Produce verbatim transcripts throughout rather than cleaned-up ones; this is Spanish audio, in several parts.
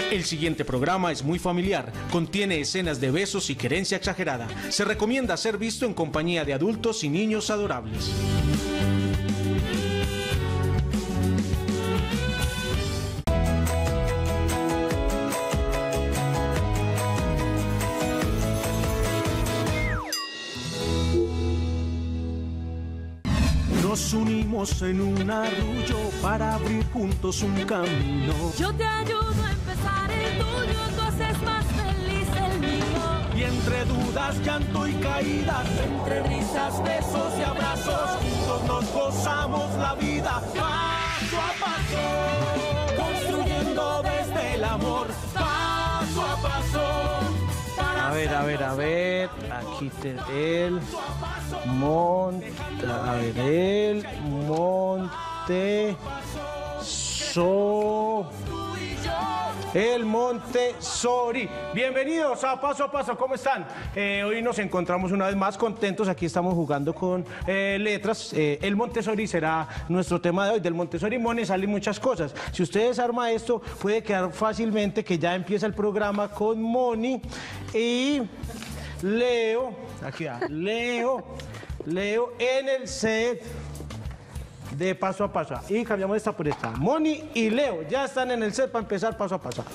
El siguiente programa es muy familiar, contiene escenas de besos y querencia exagerada. Se recomienda ser visto en compañía de adultos y niños adorables. Nos unimos en un arrullo para abrir juntos un camino. Yo te ayudo a empezar el tuyo, tú haces más feliz el mío. Y entre dudas, llanto y caídas, entre risas, besos y abrazos, juntos nos gozamos la vida paso a paso, construyendo desde el amor paso a paso. A ver, a ver, a ver, aquí te el monte, a ver, el monte, so, el Montessori. Bienvenidos a Paso a Paso, ¿cómo están? Eh, hoy nos encontramos una vez más contentos, aquí estamos jugando con eh, letras. Eh, el Montessori será nuestro tema de hoy. Del Montessori Moni salen muchas cosas. Si usted desarma esto, puede quedar fácilmente que ya empieza el programa con Moni y Leo, aquí va, Leo, Leo en el set de Paso a Paso. Y cambiamos esta por esta. Moni y Leo ya están en el set para empezar Paso a Paso.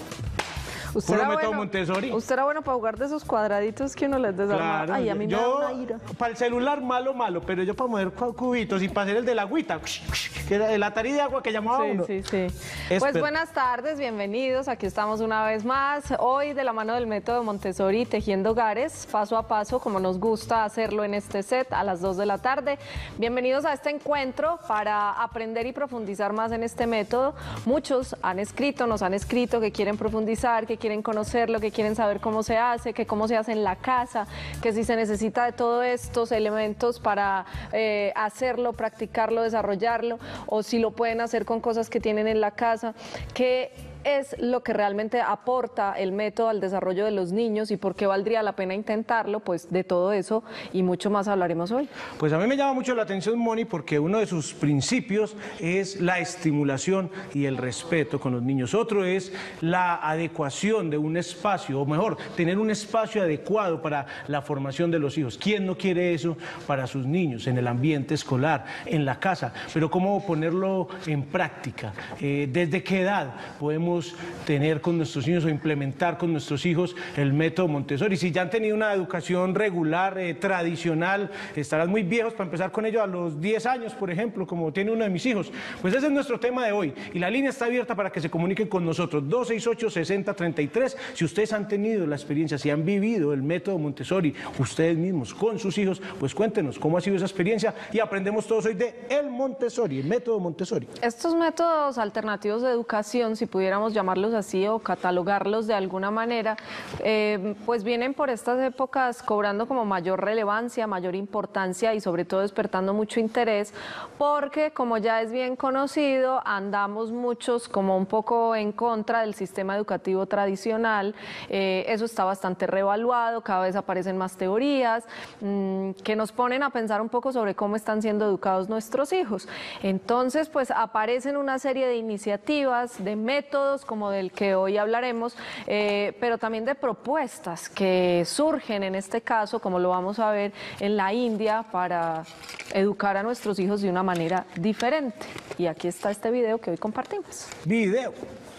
Usted era, bueno, usted era bueno para jugar de esos cuadraditos que uno les desarma. Claro, Ay, a mí yo, me da una ira. Para el celular, malo, malo, pero yo para mover cubitos y para hacer el de la agüita, que era el Atari de agua que llamaba sí, uno. Sí, sí, sí. Pues buenas tardes, bienvenidos. Aquí estamos una vez más. Hoy de la mano del método Montessori, tejiendo hogares, paso a paso, como nos gusta hacerlo en este set a las dos de la tarde. Bienvenidos a este encuentro para aprender y profundizar más en este método. Muchos han escrito, nos han escrito que quieren profundizar, que quieren conocerlo, que quieren saber cómo se hace, que cómo se hace en la casa, que si se necesita de todos estos elementos para eh, hacerlo, practicarlo, desarrollarlo, o si lo pueden hacer con cosas que tienen en la casa, que es lo que realmente aporta el método al desarrollo de los niños y por qué valdría la pena intentarlo. Pues de todo eso y mucho más hablaremos hoy. Pues a mí me llama mucho la atención, Moni, porque uno de sus principios es la estimulación y el respeto con los niños. Otro es la adecuación de un espacio, o mejor, tener un espacio adecuado para la formación de los hijos. ¿Quién no quiere eso para sus niños, en el ambiente escolar, en la casa? Pero ¿cómo ponerlo en práctica? Eh, ¿Desde qué edad podemos tener con nuestros niños o implementar con nuestros hijos el método Montessori? Si ya han tenido una educación regular, eh, tradicional, estarán muy viejos para empezar con ello a los diez años, por ejemplo, como tiene uno de mis hijos. Pues ese es nuestro tema de hoy y la línea está abierta para que se comuniquen con nosotros, dos seis ocho, seis cero tres tres. Si ustedes han tenido la experiencia, si han vivido el método Montessori ustedes mismos con sus hijos, pues cuéntenos cómo ha sido esa experiencia y aprendemos todos hoy de el Montessori, el método Montessori. Estos métodos alternativos de educación, si pudiéramos llamarlos así o catalogarlos de alguna manera, eh, pues vienen por estas épocas cobrando como mayor relevancia, mayor importancia y sobre todo despertando mucho interés, porque como ya es bien conocido, andamos muchos como un poco en contra del sistema educativo tradicional. Eh, eso está bastante revaluado, cada vez aparecen más teorías mmm, que nos ponen a pensar un poco sobre cómo están siendo educados nuestros hijos. Entonces, pues aparecen una serie de iniciativas, de métodos como del que hoy hablaremos, eh, pero también de propuestas que surgen en este caso, como lo vamos a ver en la India, para educar a nuestros hijos de una manera diferente. Y aquí está este video que hoy compartimos. Video.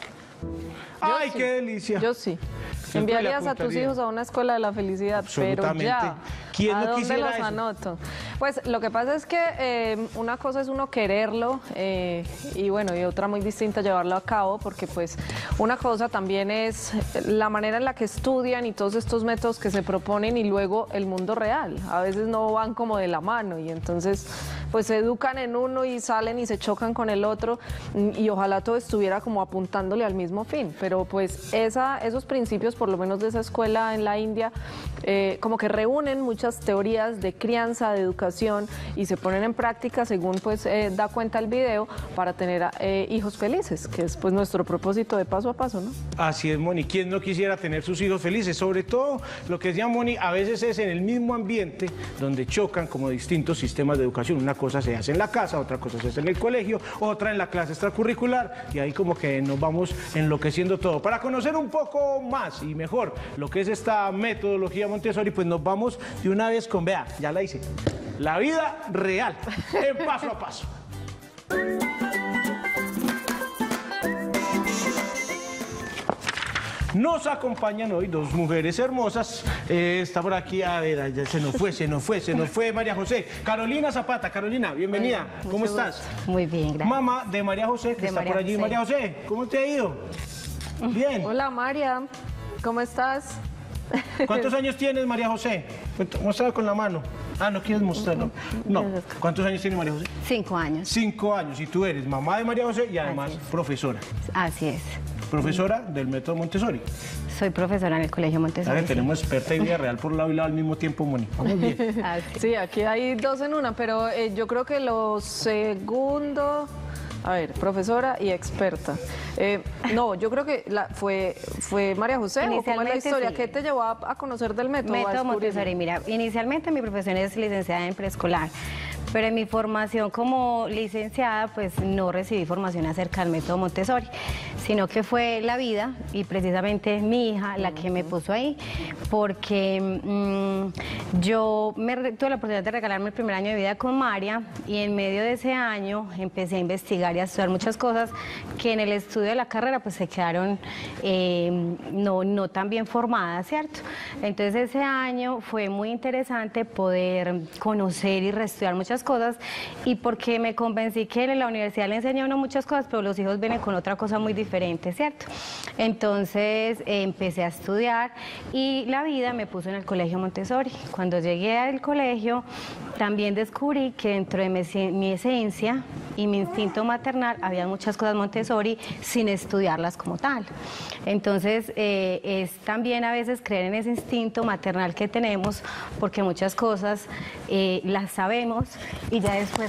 ¡Ay, sí, qué delicia! Yo sí. Enviarías a tus hijos a una escuela de la felicidad, pero ya, ¿quién ¿a no dónde los eso? anoto? Pues lo que pasa es que eh, una cosa es uno quererlo eh, y bueno, y otra muy distinta llevarlo a cabo, porque pues una cosa también es la manera en la que estudian y todos estos métodos que se proponen y luego el mundo real. A veces no van como de la mano y entonces pues se educan en uno y salen y se chocan con el otro y ojalá todo estuviera como apuntándole al mismo fin, pero pues esa, esos principios, por lo menos de esa escuela en la India, eh, como que reúnen muchas teorías de crianza, de educación y se ponen en práctica según pues eh, da cuenta el video para tener eh, hijos felices, que es pues nuestro propósito de paso a paso, ¿no? Así es, Moni. ¿Quién no quisiera tener sus hijos felices? Sobre todo, lo que decía Moni, a veces es en el mismo ambiente donde chocan como distintos sistemas de educación. Una cosa cosa se hace en la casa, otra cosa se hace en el colegio, otra en la clase extracurricular, y ahí como que nos vamos enloqueciendo todo. Para conocer un poco más y mejor lo que es esta metodología Montessori, pues nos vamos de una vez con, vea, ya la hice, la vida real, en paso a paso. Nos acompañan hoy dos mujeres hermosas. Eh, está por aquí, a ver, ya se nos fue, se nos fue, se nos fue María José. Carolina Zapata. Carolina, bienvenida. Hola, ¿Cómo estás? Gusto. Muy bien, gracias. Mamá de María José, que De está María por allí. José. María José, ¿cómo te ha ido? Bien. Hola María, ¿cómo estás? ¿Cuántos años tienes, María José? Muéstrala con la mano. Ah, ¿no quieres mostrarlo? No. ¿Cuántos años tiene María José? Cinco años. Cinco años. Y tú eres mamá de María José y además Así es. profesora. Así es. Profesora del método Montessori. Soy profesora en el Colegio A Montessori. ver, tenemos experta y vida real por lado y lado al mismo tiempo, Moni. Vamos bien. Así. Sí, aquí hay dos en una, pero eh, yo creo que lo segundo, a ver, profesora y experta. Eh, no, yo creo que la, fue, fue María José, ¿o cómo es la Inicialmente, historia? sí. ¿Qué te llevó a, a conocer del método? a Método descubrirlo? Montessori, mira, inicialmente mi profesión es licenciada en preescolar, pero en mi formación como licenciada pues no recibí formación acerca del método Montessori, sino que fue la vida y precisamente mi hija la que me puso ahí, porque mmm, yo me, tuve la oportunidad de regalarme el primer año de vida con María y en medio de ese año empecé a investigar y a estudiar muchas cosas que en el estudio de la carrera pues se quedaron eh, no, no tan bien formadas, ¿cierto? Entonces ese año fue muy interesante poder conocer y reestudiar muchas cosas y porque me convencí que en la universidad le enseña a uno muchas cosas, pero los hijos vienen con otra cosa muy diferente, ¿cierto? Entonces eh, empecé a estudiar y la vida me puso en el Colegio Montessori. Cuando llegué al colegio también descubrí que dentro de mi, mi esencia y mi instinto maternal había muchas cosas Montessori sin estudiarlas como tal. Entonces eh, es también a veces creer en ese instinto maternal que tenemos porque muchas cosas eh, las sabemos y ya después,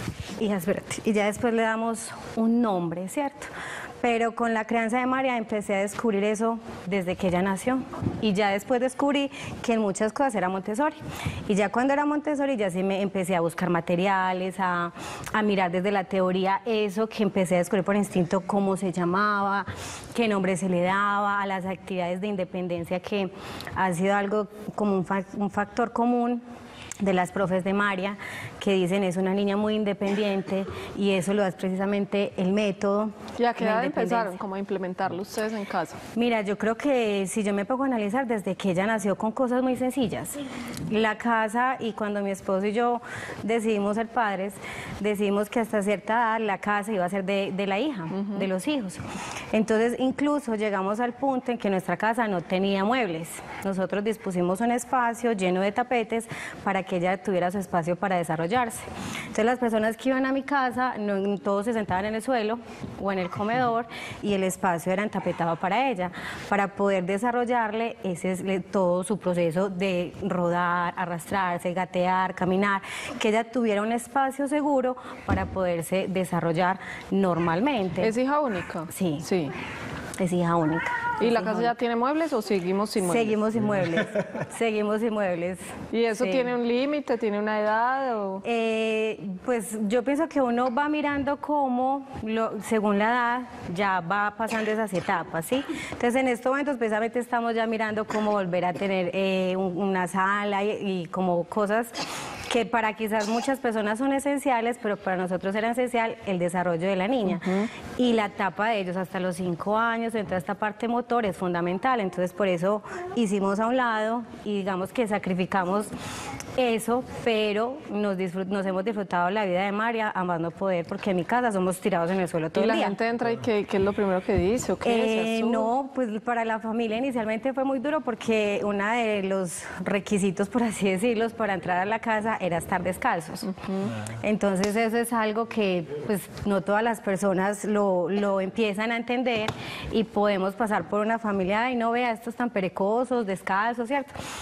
y ya, espérate, y ya después le damos un nombre, ¿cierto? Pero con la crianza de María empecé a descubrir eso desde que ella nació y ya después descubrí que en muchas cosas era Montessori y ya cuando era Montessori ya sí me empecé a buscar materiales, a, a mirar desde la teoría eso que empecé a descubrir por instinto cómo se llamaba, qué nombre se le daba, a las actividades de independencia que ha sido algo como un, fa un factor común de las profes de María, que dicen es una niña muy independiente y eso lo es precisamente el método. ¿Y a qué la edad independencia. empezaron como a implementarlo ustedes en casa? Mira, yo creo que si yo me pongo a analizar desde que ella nació con cosas muy sencillas. La casa y cuando mi esposo y yo decidimos ser padres, decidimos que hasta cierta edad la casa iba a ser de, de la hija, uh-huh. de los hijos. Entonces incluso llegamos al punto en que nuestra casa no tenía muebles. Nosotros dispusimos un espacio lleno de tapetes para que ella tuviera su espacio para desarrollarse. Entonces las personas que iban a mi casa, no, todos se sentaban en el suelo o en el comedor y el espacio era entapetado para ella, para poder desarrollarle ese es todo su proceso de rodar, arrastrarse, gatear, caminar, que ella tuviera un espacio seguro para poderse desarrollar normalmente. ¿Es hija única? Sí. Sí. Es hija única. ¿Y es la hija casa única. ya tiene muebles o seguimos sin muebles? Seguimos sin muebles, seguimos sin muebles. ¿Y eso Sí. tiene un límite, tiene una edad? O... Eh, pues yo pienso que uno va mirando cómo, lo, según la edad, ya va pasando esas etapas, ¿sí? Entonces en estos momentos precisamente estamos ya mirando cómo volver a tener eh, un, una sala y, y como cosas que para quizás muchas personas son esenciales, pero para nosotros era esencial el desarrollo de la niña. Uh-huh. Y la etapa de ellos hasta los cinco años, entonces esta parte motor es fundamental, entonces por eso hicimos a un lado y digamos que sacrificamos eso, pero nos, nos hemos disfrutado la vida de María a más no poder, porque en mi casa somos tirados en el suelo todo el día. ¿Y la gente entra y qué, qué es lo primero que dice? ¿O qué eh, no, pues para la familia inicialmente fue muy duro porque uno de los requisitos, por así decirlo, para entrar a la casa era estar descalzos. Uh-huh. Entonces eso es algo que pues no todas las personas lo, lo empiezan a entender y podemos pasar por una familia y no vea estos tan perecosos, descalzos, ¿cierto?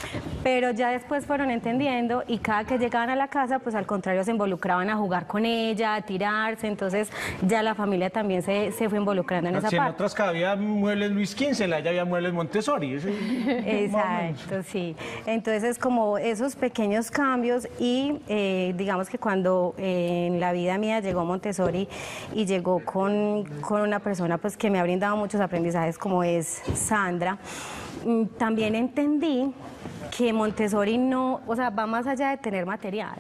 pero ya después fueron entendiendo y cada que llegaban a la casa, pues al contrario se involucraban a jugar con ella, a tirarse, entonces ya la familia también se, se fue involucrando en esa Si parte. en otras había muebles Luis quince, en la ya había muebles Montessori. Eso, Exacto, sí. Entonces como esos pequeños cambios y eh, digamos que cuando eh, en la vida mía llegó Montessori y llegó con, con una persona pues que me ha brindado muchos aprendizajes como es Sandra, también entendí que Montessori no, o sea, va más allá de tener material,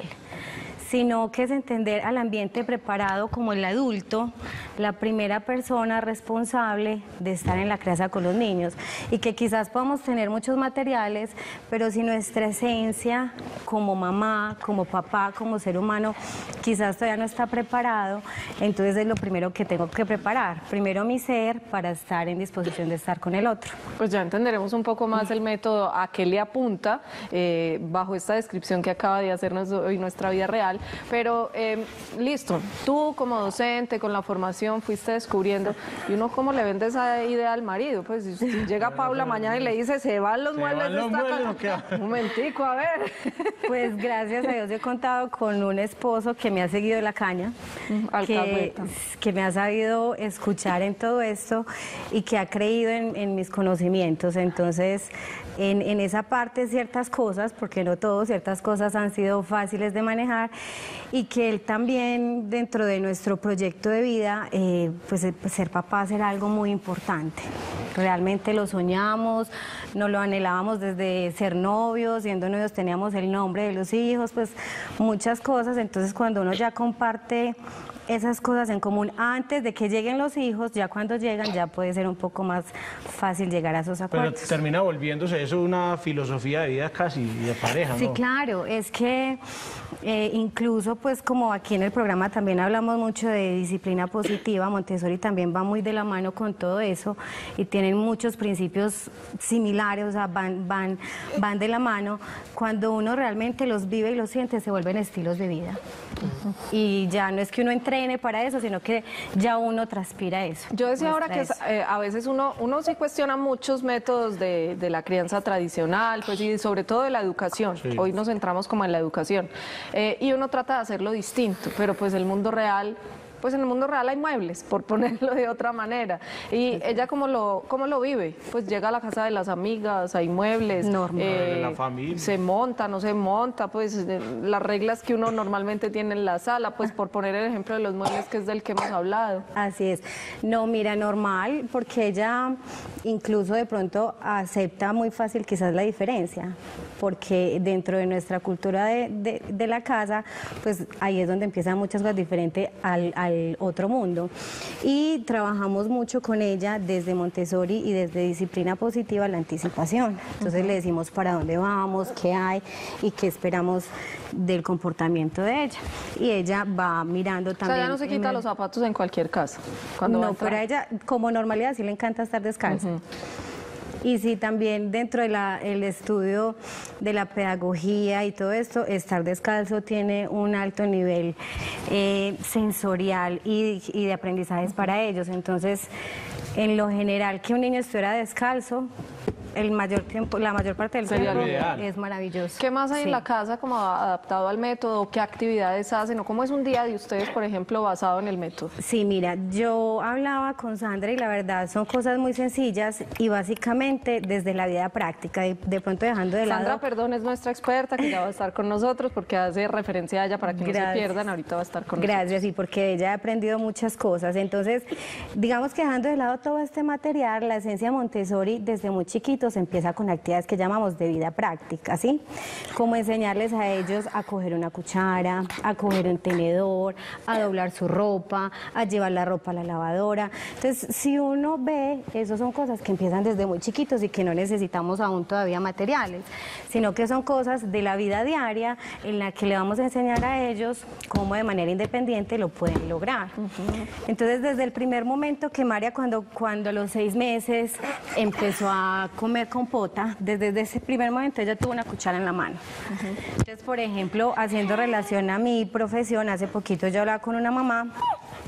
sino que es entender al ambiente preparado como el adulto, la primera persona responsable de estar en la crianza con los niños, y que quizás podamos tener muchos materiales, pero si nuestra esencia como mamá, como papá, como ser humano, quizás todavía no está preparado, entonces es lo primero que tengo que preparar, primero mi ser para estar en disposición de estar con el otro. Pues ya entenderemos un poco más el método a qué le apunta eh, bajo esta descripción que acaba de hacernos hoy nuestra vida real. Pero eh, listo, tú como docente, con la formación, fuiste descubriendo, y uno cómo le vende esa idea al marido. Pues si llega Paula mañana y le dice, se van los ¿Se muebles van de los esta muebles casa? o qué? Un momentico, a ver. Pues gracias a Dios he contado con un esposo que me ha seguido la caña, que, Alcahueta. que me ha sabido escuchar en todo esto y que ha creído en, en mis conocimientos. Entonces, en, en esa parte ciertas cosas, porque no todo, ciertas cosas han sido fáciles de manejar, y que él también dentro de nuestro proyecto de vida, eh, pues ser papá será algo muy importante. Realmente lo soñamos, nos lo anhelábamos desde ser novios, siendo novios teníamos el nombre de los hijos, pues muchas cosas. Entonces cuando uno ya comparte esas cosas en común antes de que lleguen los hijos, ya cuando llegan ya puede ser un poco más fácil llegar a esos acuerdos. Pero termina volviéndose eso una filosofía de vida casi de pareja, ¿no? Sí, claro, es que eh, incluso pues como aquí en el programa también hablamos mucho de disciplina positiva, Montessori también va muy de la mano con todo eso y tienen muchos principios similares, o sea, van, van, van de la mano. Cuando uno realmente los vive y los siente, se vuelven estilos de vida. Uh-huh. Y ya no es que uno entrene para eso, sino que ya uno transpira eso. Yo decía ahora que eh, a veces uno, uno sí cuestiona muchos métodos de, de la crianza tradicional, pues y sobre todo de la educación. Sí. Hoy nos centramos como en la educación. Eh, y uno trata de hacerlo distinto, pero pues el mundo real... pues en el mundo real hay muebles, por ponerlo de otra manera. Y ella cómo lo, cómo lo vive, pues llega a la casa de las amigas, hay muebles, normal, eh, de la familia. Se monta, no se monta, pues las reglas que uno normalmente tiene en la sala, pues por poner el ejemplo de los muebles que es del que hemos hablado. Así es. No, mira, normal, porque ella incluso de pronto acepta muy fácil quizás la diferencia, porque dentro de nuestra cultura de, de, de la casa, pues ahí es donde empiezan muchas cosas diferentes al, al otro mundo. Y trabajamos mucho con ella desde Montessori y desde disciplina positiva la anticipación. Entonces uh-huh. le decimos para dónde vamos, qué hay y qué esperamos del comportamiento de ella. Y ella va mirando también. O sea, ella no se quita el... los zapatos en cualquier casa. Cuando no, pero a ella como normalidad sí le encanta estar descalza. Uh-huh. Y sí, también dentro del de estudio de la pedagogía y todo esto, estar descalzo tiene un alto nivel eh, sensorial y, y de aprendizajes para ellos. Entonces, en lo general, que un niño estuviera descalzo, el mayor tiempo, la mayor parte del Sería tiempo ideal. Es maravilloso. ¿Qué más hay sí. en la casa como adaptado al método? ¿Qué actividades hacen? ¿O cómo es un día de ustedes, por ejemplo, basado en el método? Sí, mira, yo hablaba con Sandra y la verdad son cosas muy sencillas y básicamente desde la vida práctica, de, de pronto dejando de lado... Sandra, perdón, es nuestra experta que ya va a estar con nosotros porque hace referencia a ella para que Gracias. no se pierdan, ahorita va a estar con Gracias, nosotros. Gracias, y porque ella ha aprendido muchas cosas. Entonces, digamos que dejando de lado todo este material, la esencia Montessori desde muy chiquitos empieza con actividades que llamamos de vida práctica, ¿sí? Como enseñarles a ellos a coger una cuchara, a coger un tenedor, a doblar su ropa, a llevar la ropa a la lavadora. Entonces, si uno ve, esas son cosas que empiezan desde muy chiquitos y que no necesitamos aún todavía materiales, sino que son cosas de la vida diaria en la que le vamos a enseñar a ellos cómo de manera independiente lo pueden lograr. Uh-huh. Entonces, desde el primer momento que María, cuando, cuando a los seis meses empezó a comer compota, desde, desde ese primer momento ella tuvo una cuchara en la mano. Uh-huh. Entonces, por ejemplo, haciendo relación a mi profesión, hace poquito yo hablaba con una mamá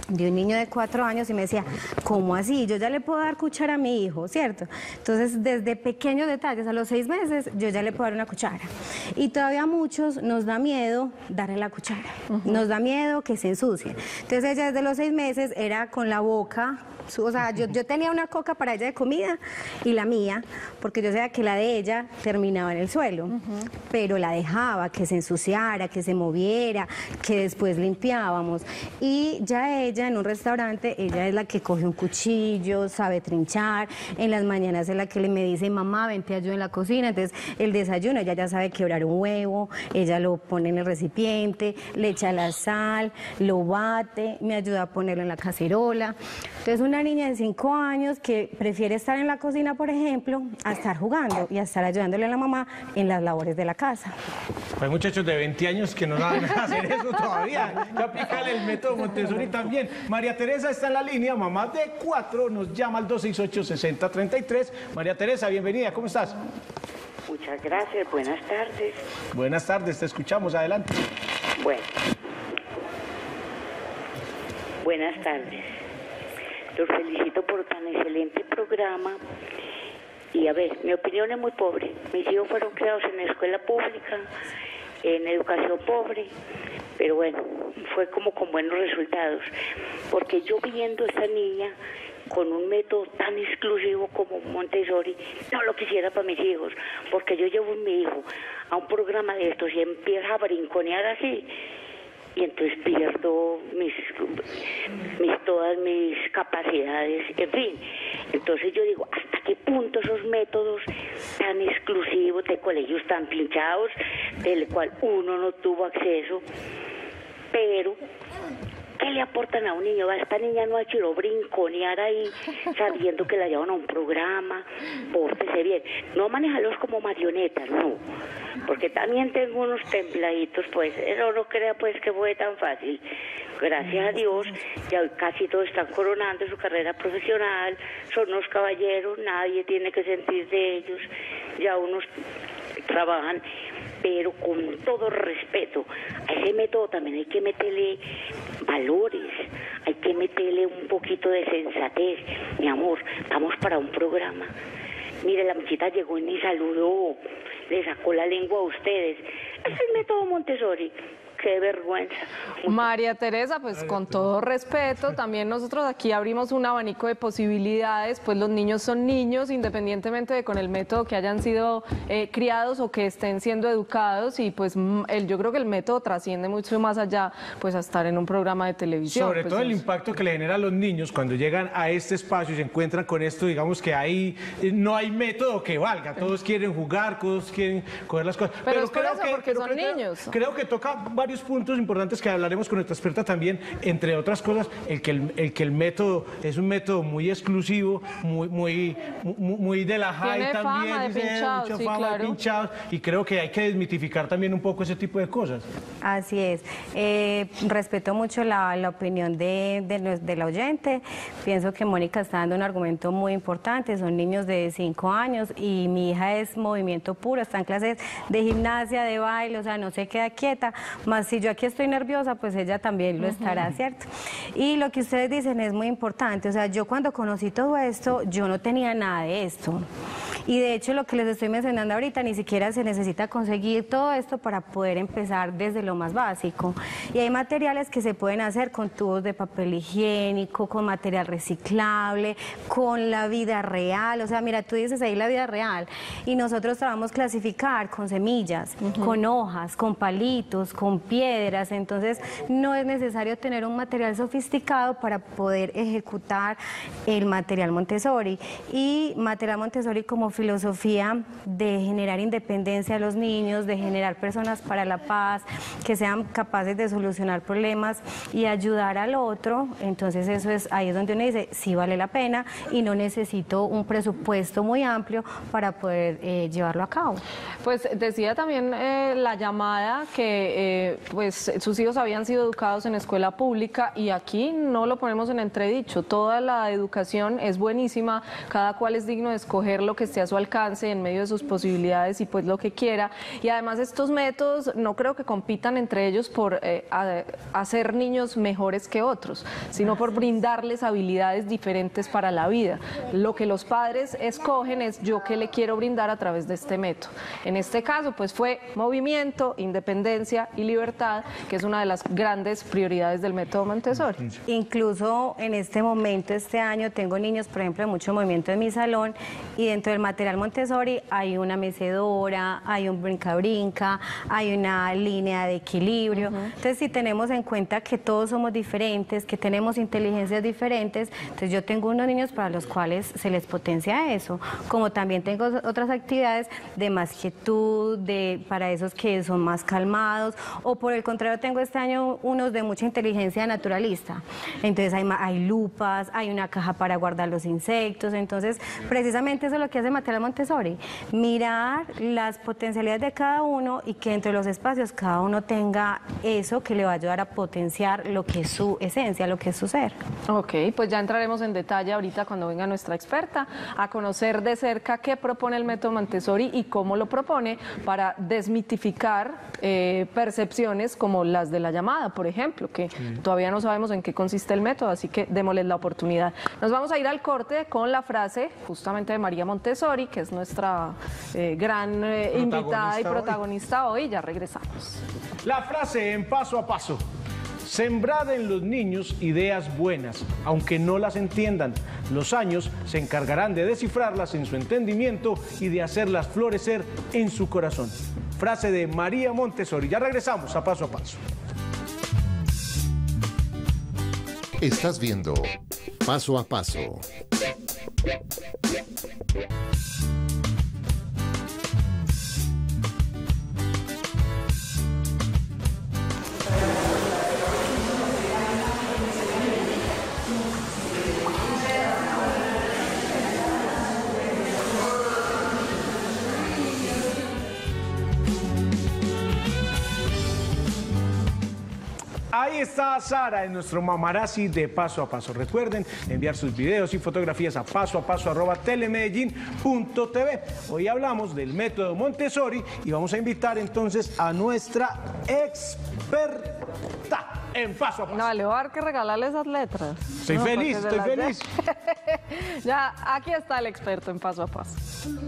de un niño de cuatro años y me decía, ¿cómo así? Yo ya le puedo dar cuchara a mi hijo, ¿cierto? Entonces, desde pequeños detalles, a los seis meses, yo ya le puedo dar una cuchara. Y todavía a muchos nos da miedo darle la cuchara, uh-huh. Nos da miedo que se ensucie. Entonces, ella desde los seis meses era con la boca, o sea, yo, yo tenía una coca para ella de comida y la mía, porque yo sabía que la de ella terminaba en el suelo, uh-huh. Pero la dejaba que se ensuciara, que se moviera, que después limpiábamos. Y ya ella en un restaurante, ella es la que coge un cuchillo, sabe trinchar, en las mañanas es la que le me dice, mamá, ven, te ayudo en la cocina. Entonces, el desayuno, ella ya sabe quebrar un huevo, ella lo pone en el recipiente, le echa la sal, lo bate, me ayuda a ponerlo en la cacerola. Entonces, una niña de cinco años que prefiere estar en la cocina, por ejemplo, a estar jugando y a estar ayudándole a la mamá en las labores de la casa. Hay muchachos de veinte años que no saben hacer eso todavía. Ya aplican el método Montessori también. María Teresa está en la línea, mamá de cuatro, nos llama al dos seis ocho, seis cero tres tres. María Teresa, bienvenida, ¿cómo estás? Muchas gracias, buenas tardes. Buenas tardes, te escuchamos, adelante. Bueno, buenas tardes. Los felicito por tan excelente programa. Y a ver, mi opinión es muy pobre. Mis hijos fueron criados en escuela pública, en educación pobre, pero bueno, fue como con buenos resultados. Porque yo viendo a esta niña con un método tan exclusivo como Montessori, no lo quisiera para mis hijos, porque yo llevo a mi hijo a un programa de estos y empieza a brinconear así, y entonces pierdo mis, mis todas mis capacidades, en fin. Entonces yo digo, ¿hasta qué punto esos métodos tan exclusivos de colegios tan pinchados, del cual uno no tuvo acceso, pero ¿qué le aportan a un niño? Esta niña no ha hecho brinconear ahí, sabiendo que la llevan a un programa, pórtese bien. No manejarlos como marionetas, no. Porque también tengo unos templaditos, pues, eso no crea pues que fue tan fácil. Gracias a Dios, ya casi todos están coronando su carrera profesional, son unos caballeros, nadie tiene que sentir de ellos, ya unos trabajan, pero con todo respeto. A ese método también hay que meterle valores, hay que meterle un poquito de sensatez. Mi amor, vamos para un programa. Mire, la muchita llegó y ni saludó, le sacó la lengua a ustedes. Ese es el método Montessori. Qué vergüenza. María Teresa, pues con todo respeto, también nosotros aquí abrimos un abanico de posibilidades, pues los niños son niños, independientemente de con el método que hayan sido eh, criados o que estén siendo educados, y pues el, yo creo que el método trasciende mucho más allá, pues a estar en un programa de televisión. Sobre pues, todo el es... impacto que le genera a los niños cuando llegan a este espacio y se encuentran con esto, digamos que ahí no hay método que valga, todos quieren jugar, todos quieren coger las cosas. Pero, pero es por creo eso, que, porque pero son creo, niños. Creo que toca varios puntos importantes que hablaremos con nuestra experta también, entre otras cosas, el que el, el que el método es un método muy exclusivo, muy muy muy, muy de la high también, fama de dice, pinchados, mucha sí, fama claro. de pinchados, y creo que hay que desmitificar también un poco ese tipo de cosas. Así es. Eh, respeto mucho la, la opinión de, de, de la oyente. Pienso que Mónica está dando un argumento muy importante. Son niños de cinco años y mi hija es movimiento puro, está en clases de gimnasia, de baile, o sea, no se queda quieta. Más si yo aquí estoy nerviosa, pues ella también lo estará, ¿cierto? Y lo que ustedes dicen es muy importante. O sea, yo cuando conocí todo esto, yo no tenía nada de esto. Y de hecho, lo que les estoy mencionando ahorita, ni siquiera se necesita conseguir todo esto para poder empezar desde lo más básico. Y hay materiales que se pueden hacer con tubos de papel higiénico, con material reciclable, con la vida real. O sea, mira, tú dices ahí la vida real. Y nosotros trabajamos clasificar con semillas, uh-huh. con hojas, con palitos, con piedras. Entonces, no es necesario tener un material sofisticado para poder ejecutar el material Montessori. Y material Montessori como filosofía de generar independencia a los niños, de generar personas para la paz, que sean capaces de solucionar problemas y ayudar al otro. Entonces eso es, ahí es donde uno dice, sí vale la pena y no necesito un presupuesto muy amplio para poder eh, llevarlo a cabo. Pues decía también eh, la llamada que eh, pues sus hijos habían sido educados en escuela pública y aquí no lo ponemos en entredicho. Toda la educación es buenísima, cada cual es digno de escoger lo que esté a su alcance en medio de sus posibilidades y pues lo que quiera. Y además estos métodos no creo que compitan entre ellos por eh, a, hacer niños mejores que otros, sino por brindarles habilidades diferentes para la vida. Lo que los padres escogen es yo qué le quiero brindar a través de este método. En este caso pues fue movimiento, independencia y libertad, que es una de las grandes prioridades del método Montessori. Incluso en este momento, este año, tengo niños, por ejemplo, de mucho movimiento en mi salón y dentro del material Montessori hay una mecedora, hay un brinca-brinca, hay una línea de equilibrio. Uh-huh. Entonces, si tenemos en cuenta que todos somos diferentes, que tenemos inteligencias diferentes, entonces yo tengo unos niños para los cuales se les potencia eso, como también tengo otras actividades de más quietud, de, para esos que son más calmados, o por el contrario tengo este año unos de mucha inteligencia naturalista. Entonces hay, hay lupas, hay una caja para guardar los insectos. Entonces precisamente eso es lo que hace material Montessori, mirar las potencialidades de cada uno y que entre los espacios cada uno tenga eso que le va a ayudar a potenciar lo que es su esencia, lo que es su ser. Ok, pues ya entraremos en detalle ahorita cuando venga nuestra experta a conocer de cerca qué propone el método Montessori y cómo lo propone para desmitificar eh, percepciones como las de la llamada, por ejemplo, que sí. Todavía no sabemos en qué consiste el método, así que démosles la oportunidad. Nos vamos a ir al corte con la frase justamente de María Montessori, que es nuestra eh, gran eh, invitada y protagonista hoy. hoy. Ya regresamos. La frase en Paso a Paso. Sembrad en los niños ideas buenas, aunque no las entiendan. Los años se encargarán de descifrarlas en su entendimiento y de hacerlas florecer en su corazón. Frase de María Montessori. Ya regresamos a Paso a Paso. Estás viendo Paso a Paso. Ahí está Sara en nuestro Mamarazzi de Paso a Paso. Recuerden enviar sus videos y fotografías a paso a paso arroba telemedellín punto tv. Hoy hablamos del método Montessori y vamos a invitar entonces a nuestra experta en Paso a Paso. No, le voy a dar que regalarle esas letras. Estoy no, feliz, estoy feliz. Ya, aquí está el experto en Paso a Paso.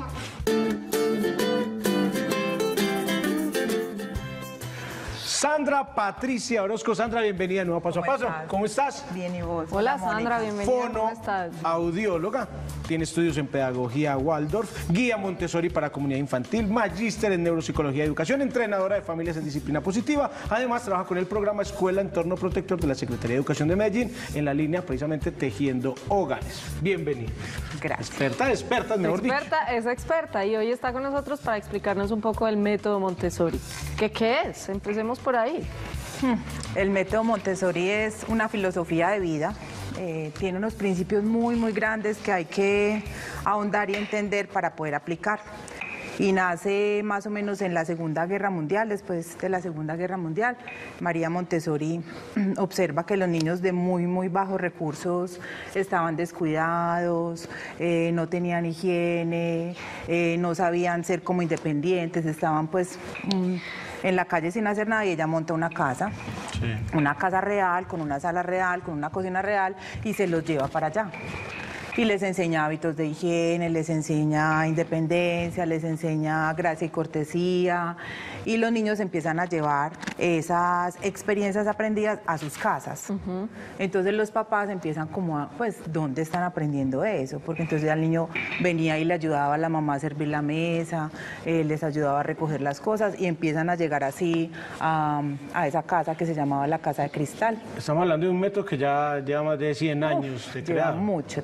Sandra Patricia Orozco. Sandra, bienvenida a Nuevo Paso a Paso. Estás? ¿Cómo estás? Bien, ¿y vos? Hola, Hola Sandra, bienvenida. Fono, ¿Cómo estás? audióloga, tiene estudios en pedagogía Waldorf, guía Montessori para comunidad infantil, magíster en neuropsicología y educación, entrenadora de familias en disciplina positiva. Además, trabaja con el programa Escuela Entorno Protector de la Secretaría de Educación de Medellín en la línea precisamente Tejiendo Hogares. Bienvenida. Gracias. Experta de expertas, mejor dicho. Experta es experta y hoy está con nosotros para explicarnos un poco del método Montessori. ¿Qué, qué es? Empecemos por ahí. El método Montessori es una filosofía de vida, eh, tiene unos principios muy, muy grandes que hay que ahondar y entender para poder aplicar. Y nace más o menos en la Segunda Guerra Mundial. Después de la Segunda Guerra Mundial, María Montessori observa que los niños de muy, muy bajos recursos estaban descuidados, eh, no tenían higiene, eh, no sabían ser como independientes, estaban pues mm, en la calle sin hacer nada, y ella monta una casa, sí. una casa real, con una sala real, con una cocina real, y se los lleva para allá. Y les enseña hábitos de higiene, les enseña independencia, les enseña gracia y cortesía, y los niños empiezan a llevar esas experiencias aprendidas a sus casas. Uh-huh. Entonces los papás empiezan como a, pues, ¿dónde están aprendiendo eso? Porque entonces el niño venía y le ayudaba a la mamá a servir la mesa, eh, les ayudaba a recoger las cosas, y empiezan a llegar así a, a esa casa que se llamaba la Casa de Cristal. Estamos hablando de un método que ya lleva más de cien años de Lleva creado. mucho tiempo.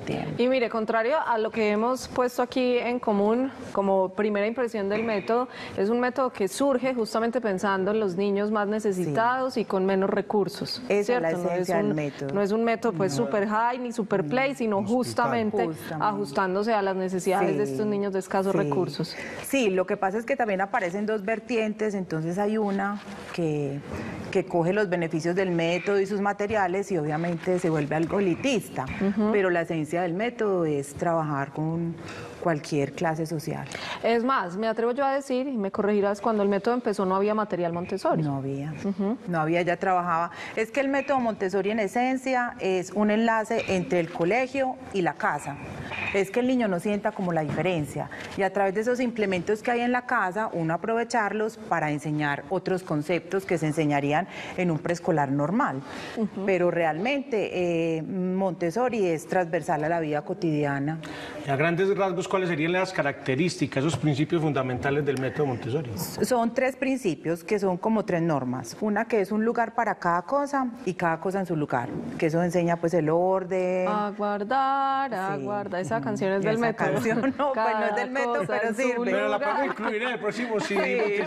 Y mire, contrario a lo que hemos puesto aquí en común como primera impresión del método, es un método que surge justamente pensando en los niños más necesitados sí. y con menos recursos. Esa ¿cierto? es la esencia no es del un, método. No es un método pues no. super high ni super play, sino justamente, justamente ajustándose a las necesidades sí. de estos niños de escasos sí. recursos. Sí, lo que pasa es que también aparecen dos vertientes, entonces hay una que, que coge los beneficios del método y sus materiales y obviamente se vuelve algo elitista, uh-huh. pero la esencia del método es trabajar con cualquier clase social. Es más, me atrevo yo a decir, y me corregirás, cuando el método empezó no había material Montessori. No había, uh-huh. no había, ya trabajaba. Es que el método Montessori en esencia es un enlace entre el colegio y la casa. Es que el niño no sienta como la diferencia y a través de esos implementos que hay en la casa, uno aprovecharlos para enseñar otros conceptos que se enseñarían en un preescolar normal. Uh-huh. Pero realmente eh, Montessori es transversal a la vida cotidiana. Y a grandes rasgos, ¿cuáles serían las características, esos principios fundamentales del método Montessori? Son tres principios que son como tres normas. Una que es un lugar para cada cosa y cada cosa en su lugar, que eso enseña pues el orden. Aguardar, sí. aguardar, esa canción es del método. Canción, no, pues no es del método, pero sirve. Pero la podemos incluir en el próximo C D.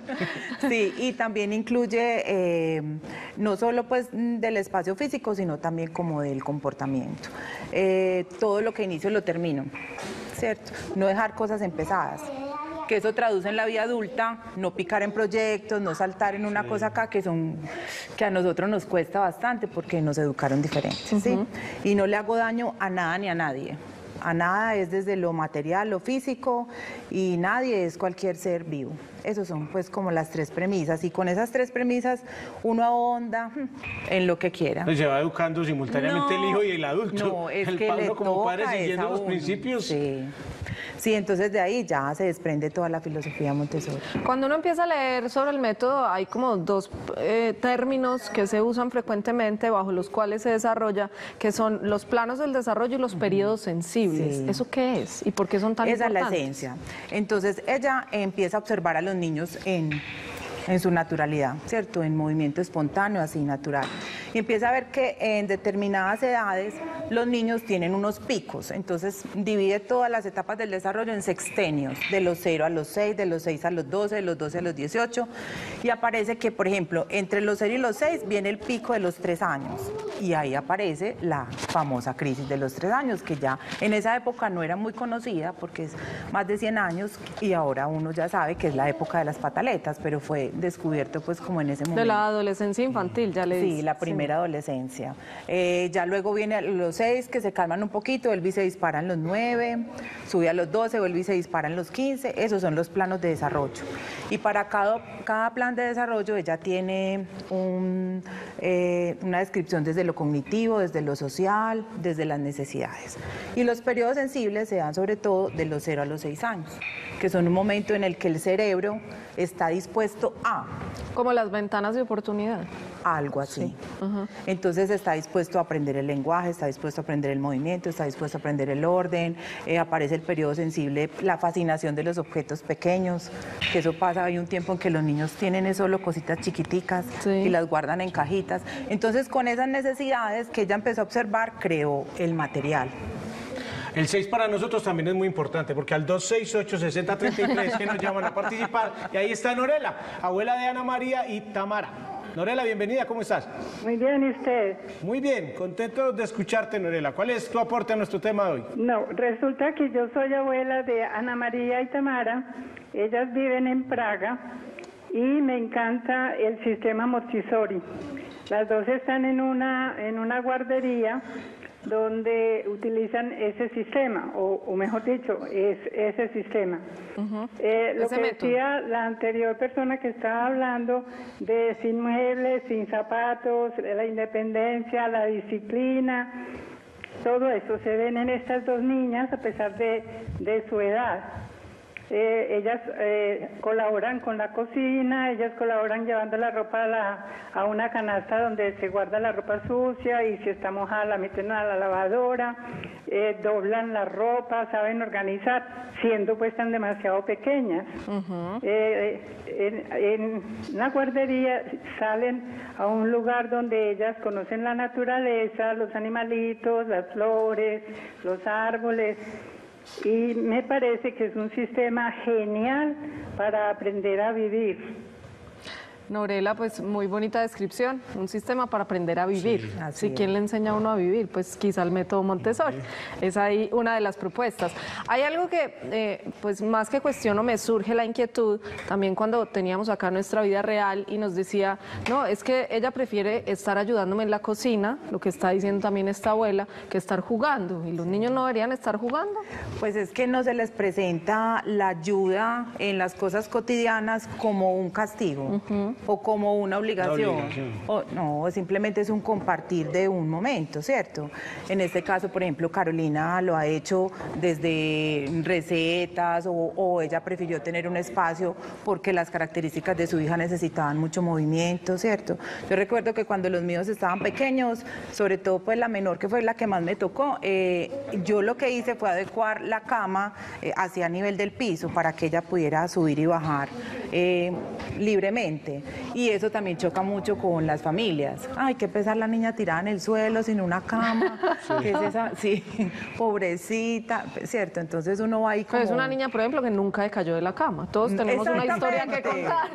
Sí, sí y también incluye eh, no solo pues del espacio físico, sino también como del comportamiento. Eh, todo lo que inicio lo termino, ¿cierto? No dejar cosas empezadas. Que eso traduce en la vida adulta, no picar en proyectos, no saltar en una sí. cosa acá que son que a nosotros nos cuesta bastante porque nos educaron diferentes, uh-huh. ¿sí? Y no le hago daño a nada ni a nadie. A nada es desde lo material, lo físico, y nadie es cualquier ser vivo. Esas son pues como las tres premisas, y con esas tres premisas uno ahonda en lo que quiera. Se va educando simultáneamente no, el hijo y el adulto. No, es el que padre le como toca padre siguiendo los uno. principios. Sí. Sí, entonces de ahí ya se desprende toda la filosofía Montessori. Cuando uno empieza a leer sobre el método, hay como dos eh, términos que se usan frecuentemente bajo los cuales se desarrolla, que son los planos del desarrollo y los periodos sensibles. Sí. ¿Eso qué es? ¿Y por qué son tan Esa importantes? Esa es la esencia. Entonces ella empieza a observar a los niños en... en su naturalidad, ¿cierto? En movimiento espontáneo, así natural. Y empieza a ver que en determinadas edades los niños tienen unos picos, entonces divide todas las etapas del desarrollo en sextenios, de los cero a los seis, de los seis a los doce, de los doce a los dieciocho, y aparece que, por ejemplo, entre los cero y los seis viene el pico de los tres años, y ahí aparece la famosa crisis de los tres años, que ya en esa época no era muy conocida, porque es más de cien años, y ahora uno ya sabe que es la época de las pataletas, pero fue descubierto pues como en ese momento. De la adolescencia infantil, ya le Sí, dice. la primera sí. adolescencia. Eh, ya luego viene a los seis, que se calman un poquito, vuelve y se disparan los nueve, sube a los doce, vuelve y se disparan los quince, esos son los planos de desarrollo. Y para cada, cada plan de desarrollo ella tiene un, eh, una descripción desde lo cognitivo, desde lo social, desde las necesidades. Y los periodos sensibles se dan sobre todo de los cero a los seis años, que son un momento en el que el cerebro está dispuesto a... Como las ventanas de oportunidad. Algo así. Sí. Uh-huh. Entonces está dispuesto a aprender el lenguaje, está dispuesto a aprender el movimiento, está dispuesto a aprender el orden, eh, aparece el periodo sensible, la fascinación de los objetos pequeños, que eso pasa, hay un tiempo en que los niños tienen eso, solo cositas chiquiticas sí. y las guardan en cajitas. Entonces con esas necesidades que ella empezó a observar, creó el material. El seis para nosotros también es muy importante, porque al dos seis ocho, seis cero tres tres que nos llaman a participar, y ahí está Norela, abuela de Ana María y Tamara. Norela, bienvenida, ¿cómo estás? Muy bien, ¿y usted? Muy bien, contento de escucharte, Norela. ¿Cuál es tu aporte a nuestro tema de hoy? No, resulta que yo soy abuela de Ana María y Tamara, ellas viven en Praga, y me encanta el sistema Montessori. Las dos están en una, en una guardería donde utilizan ese sistema, o, o mejor dicho, es ese sistema. Uh-huh. eh, lo ese que método. Decía la anterior persona que estaba hablando de sin muebles, sin zapatos, la independencia, la disciplina, todo eso se ven en estas dos niñas a pesar de, de su edad. Eh, ellas eh, colaboran con la cocina, ellas colaboran llevando la ropa a, la, a una canasta donde se guarda la ropa sucia y si está mojada la meten a la lavadora, eh, doblan la ropa, saben organizar, siendo pues tan demasiado pequeñas. Uh-huh. eh, en, en una guardería salen a un lugar donde ellas conocen la naturaleza, los animalitos, las flores, los árboles. Y me parece que es un sistema genial para aprender a vivir. Norela, pues muy bonita descripción, un sistema para aprender a vivir. Sí, si quién le enseña a uno a vivir, pues quizá el método Montessori. Sí. Es ahí una de las propuestas. Hay algo que, eh, pues más que cuestiono, me surge la inquietud, también cuando teníamos acá nuestra vida real y nos decía, no, es que ella prefiere estar ayudándome en la cocina, lo que está diciendo también esta abuela, que estar jugando. ¿Y los niños no deberían estar jugando? Pues es que no se les presenta la ayuda en las cosas cotidianas como un castigo. Uh-huh. O como una obligación, obligación. O, no, simplemente es un compartir de un momento, ¿cierto? En este caso, por ejemplo, Carolina lo ha hecho desde recetas o, o ella prefirió tener un espacio porque las características de su hija necesitaban mucho movimiento, ¿cierto? Yo recuerdo que cuando los míos estaban pequeños, sobre todo pues la menor, que fue la que más me tocó, eh, yo lo que hice fue adecuar la cama eh, hacia nivel del piso para que ella pudiera subir y bajar eh, libremente. Y eso también choca mucho con las familias. Ay, qué pesar la niña tirada en el suelo sin una cama. Sí. ¿Qué es esa? Sí, pobrecita, ¿cierto? Entonces uno va ahí como... Pero es una niña, por ejemplo, que nunca se cayó de la cama. Todos tenemos una historia que contar.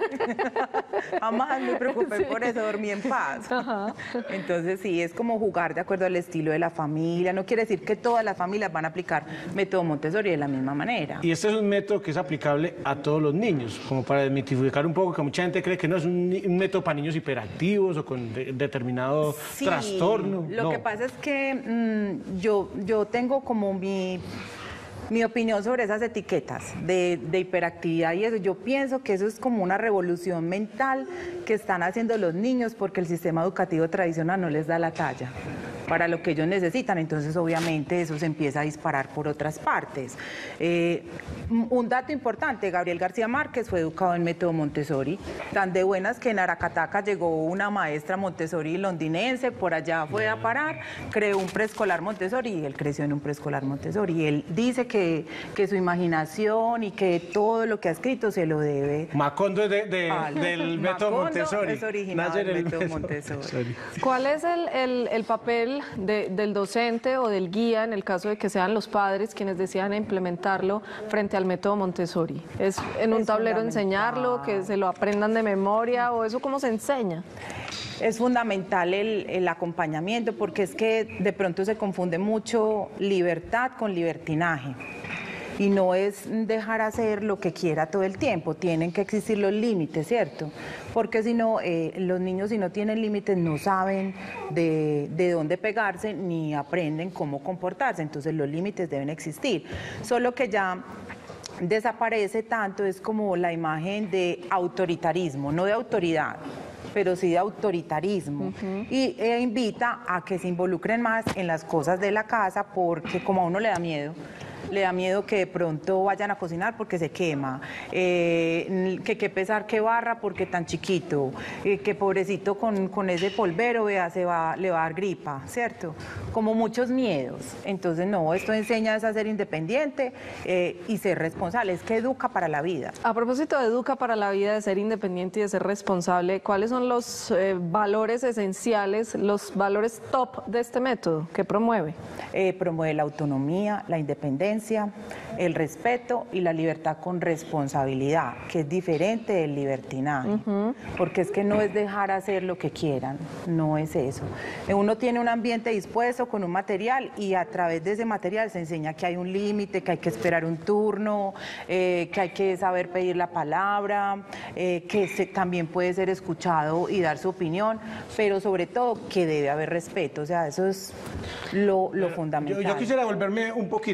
Jamás me preocupé sí. por eso, dormí en paz. Ajá. Entonces sí, es como jugar de acuerdo al estilo de la familia. No quiere decir que todas las familias van a aplicar método Montessori de la misma manera. Y este es un método que es aplicable a todos los niños, como para desmitificar un poco que mucha gente cree que no es un, un método para niños hiperactivos o con de, determinado sí, trastorno. Lo no. que pasa es que mmm, yo, yo tengo como mi... Mi opinión sobre esas etiquetas de, de hiperactividad y eso, yo pienso que eso es como una revolución mental que están haciendo los niños porque el sistema educativo tradicional no les da la talla para lo que ellos necesitan, entonces obviamente eso se empieza a disparar por otras partes. Eh, un dato importante, Gabriel García Márquez fue educado en método Montessori, tan de buenas que en Aracataca llegó una maestra Montessori londinense, por allá fue a parar, creó un preescolar Montessori y él creció en un preescolar Montessori. Y él dice que, que su imaginación y que todo lo que ha escrito se lo debe. Macondo es de, de, al, del método Macondo Montessori. Es original del método, método Montessori. Montessori. ¿Cuál es el, el, el papel de, del docente o del guía en el caso de que sean los padres quienes decidan implementarlo frente al método Montessori? ¿Es en un es tablero enseñarlo, que se lo aprendan de memoria o eso cómo se enseña? Es fundamental el, el acompañamiento porque es que de pronto se confunde mucho libertad con libertinaje. Y no es dejar hacer lo que quiera todo el tiempo, tienen que existir los límites, ¿cierto? Porque si no, eh, los niños si no tienen límites no saben de, de dónde pegarse ni aprenden cómo comportarse, entonces los límites deben existir. Solo que ya desaparece tanto, es como la imagen de autoritarismo, no de autoridad, pero sí de autoritarismo, uh-huh. y e invita a que se involucren más en las cosas de la casa porque como a uno le da miedo, le da miedo que de pronto vayan a cocinar porque se quema, eh, que qué pesar que barra porque tan chiquito, eh, que pobrecito con, con ese polvero, vea, se va, le va a dar gripa, ¿cierto? Como muchos miedos. Entonces, no, esto enseña a ser independiente eh, y ser responsable, es que educa para la vida. A propósito de educa para la vida, de ser independiente y de ser responsable, ¿cuáles son los eh, valores esenciales, los valores top de este método que promueve? Eh, promueve la autonomía, la independencia, el respeto y la libertad con responsabilidad, que es diferente del libertinaje, uh-huh. porque es que no es dejar hacer lo que quieran, no es eso. Uno tiene un ambiente dispuesto con un material y a través de ese material se enseña que hay un límite, que hay que esperar un turno, eh, que hay que saber pedir la palabra, eh, que se, también puede ser escuchado y dar su opinión, pero sobre todo que debe haber respeto, o sea, eso es lo, lo fundamental. Yo, yo quisiera volverme un poquito, porque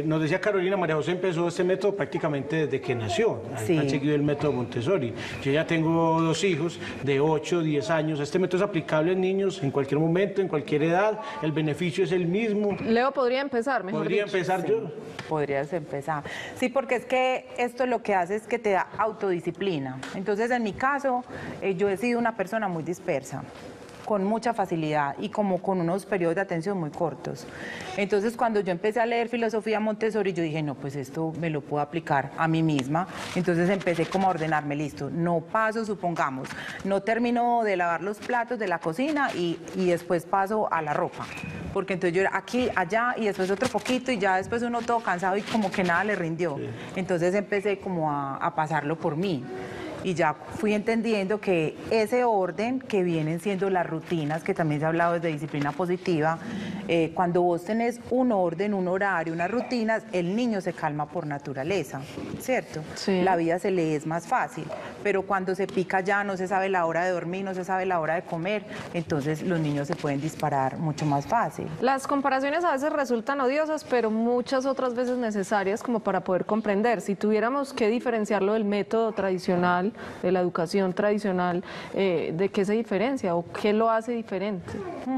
Eh, nos decía Carolina, María José empezó este método prácticamente desde que nació. Sí. Han seguido el método Montessori. Yo ya tengo dos hijos de ocho, diez años. Este método es aplicable en niños en cualquier momento, en cualquier edad. El beneficio es el mismo. Leo podría empezar, mejor Podría dicho. empezar Sí, yo. podrías empezar. Sí, porque es que esto lo que hace es que te da autodisciplina. Entonces, en mi caso, eh, yo he sido una persona muy dispersa, con mucha facilidad y como con unos periodos de atención muy cortos. Entonces, cuando yo empecé a leer filosofía Montessori, yo dije, no, pues esto me lo puedo aplicar a mí misma. Entonces empecé como a ordenarme, listo, no paso, supongamos, no termino de lavar los platos de la cocina y, y después paso a la ropa. Porque entonces yo era aquí, allá y después otro poquito y ya después uno todo cansado y como que nada le rindió. Sí. Entonces empecé como a, a pasarlo por mí. Y ya fui entendiendo que ese orden que vienen siendo las rutinas, que también se ha hablado desde disciplina positiva, eh, cuando vos tenés un orden, un horario, unas rutinas, el niño se calma por naturaleza, ¿cierto? Sí. La vida se le es más fácil, pero cuando se pica ya, no se sabe la hora de dormir, no se sabe la hora de comer, entonces los niños se pueden disparar mucho más fácil. Las comparaciones a veces resultan odiosas, pero muchas otras veces necesarias como para poder comprender. Si tuviéramos que diferenciarlo del método tradicional, de la educación tradicional, eh, ¿de qué se diferencia o qué lo hace diferente?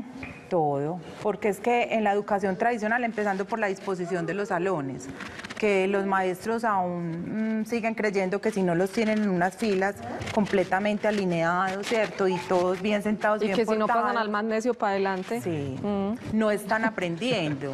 Todo, porque es que en la educación tradicional, empezando por la disposición de los salones, que los maestros aún mmm, siguen creyendo que si no los tienen en unas filas completamente alineados, ¿cierto? Y todos bien sentados, y bien que si no portados, pasan al magnesio para adelante. Sí, mm. no están aprendiendo.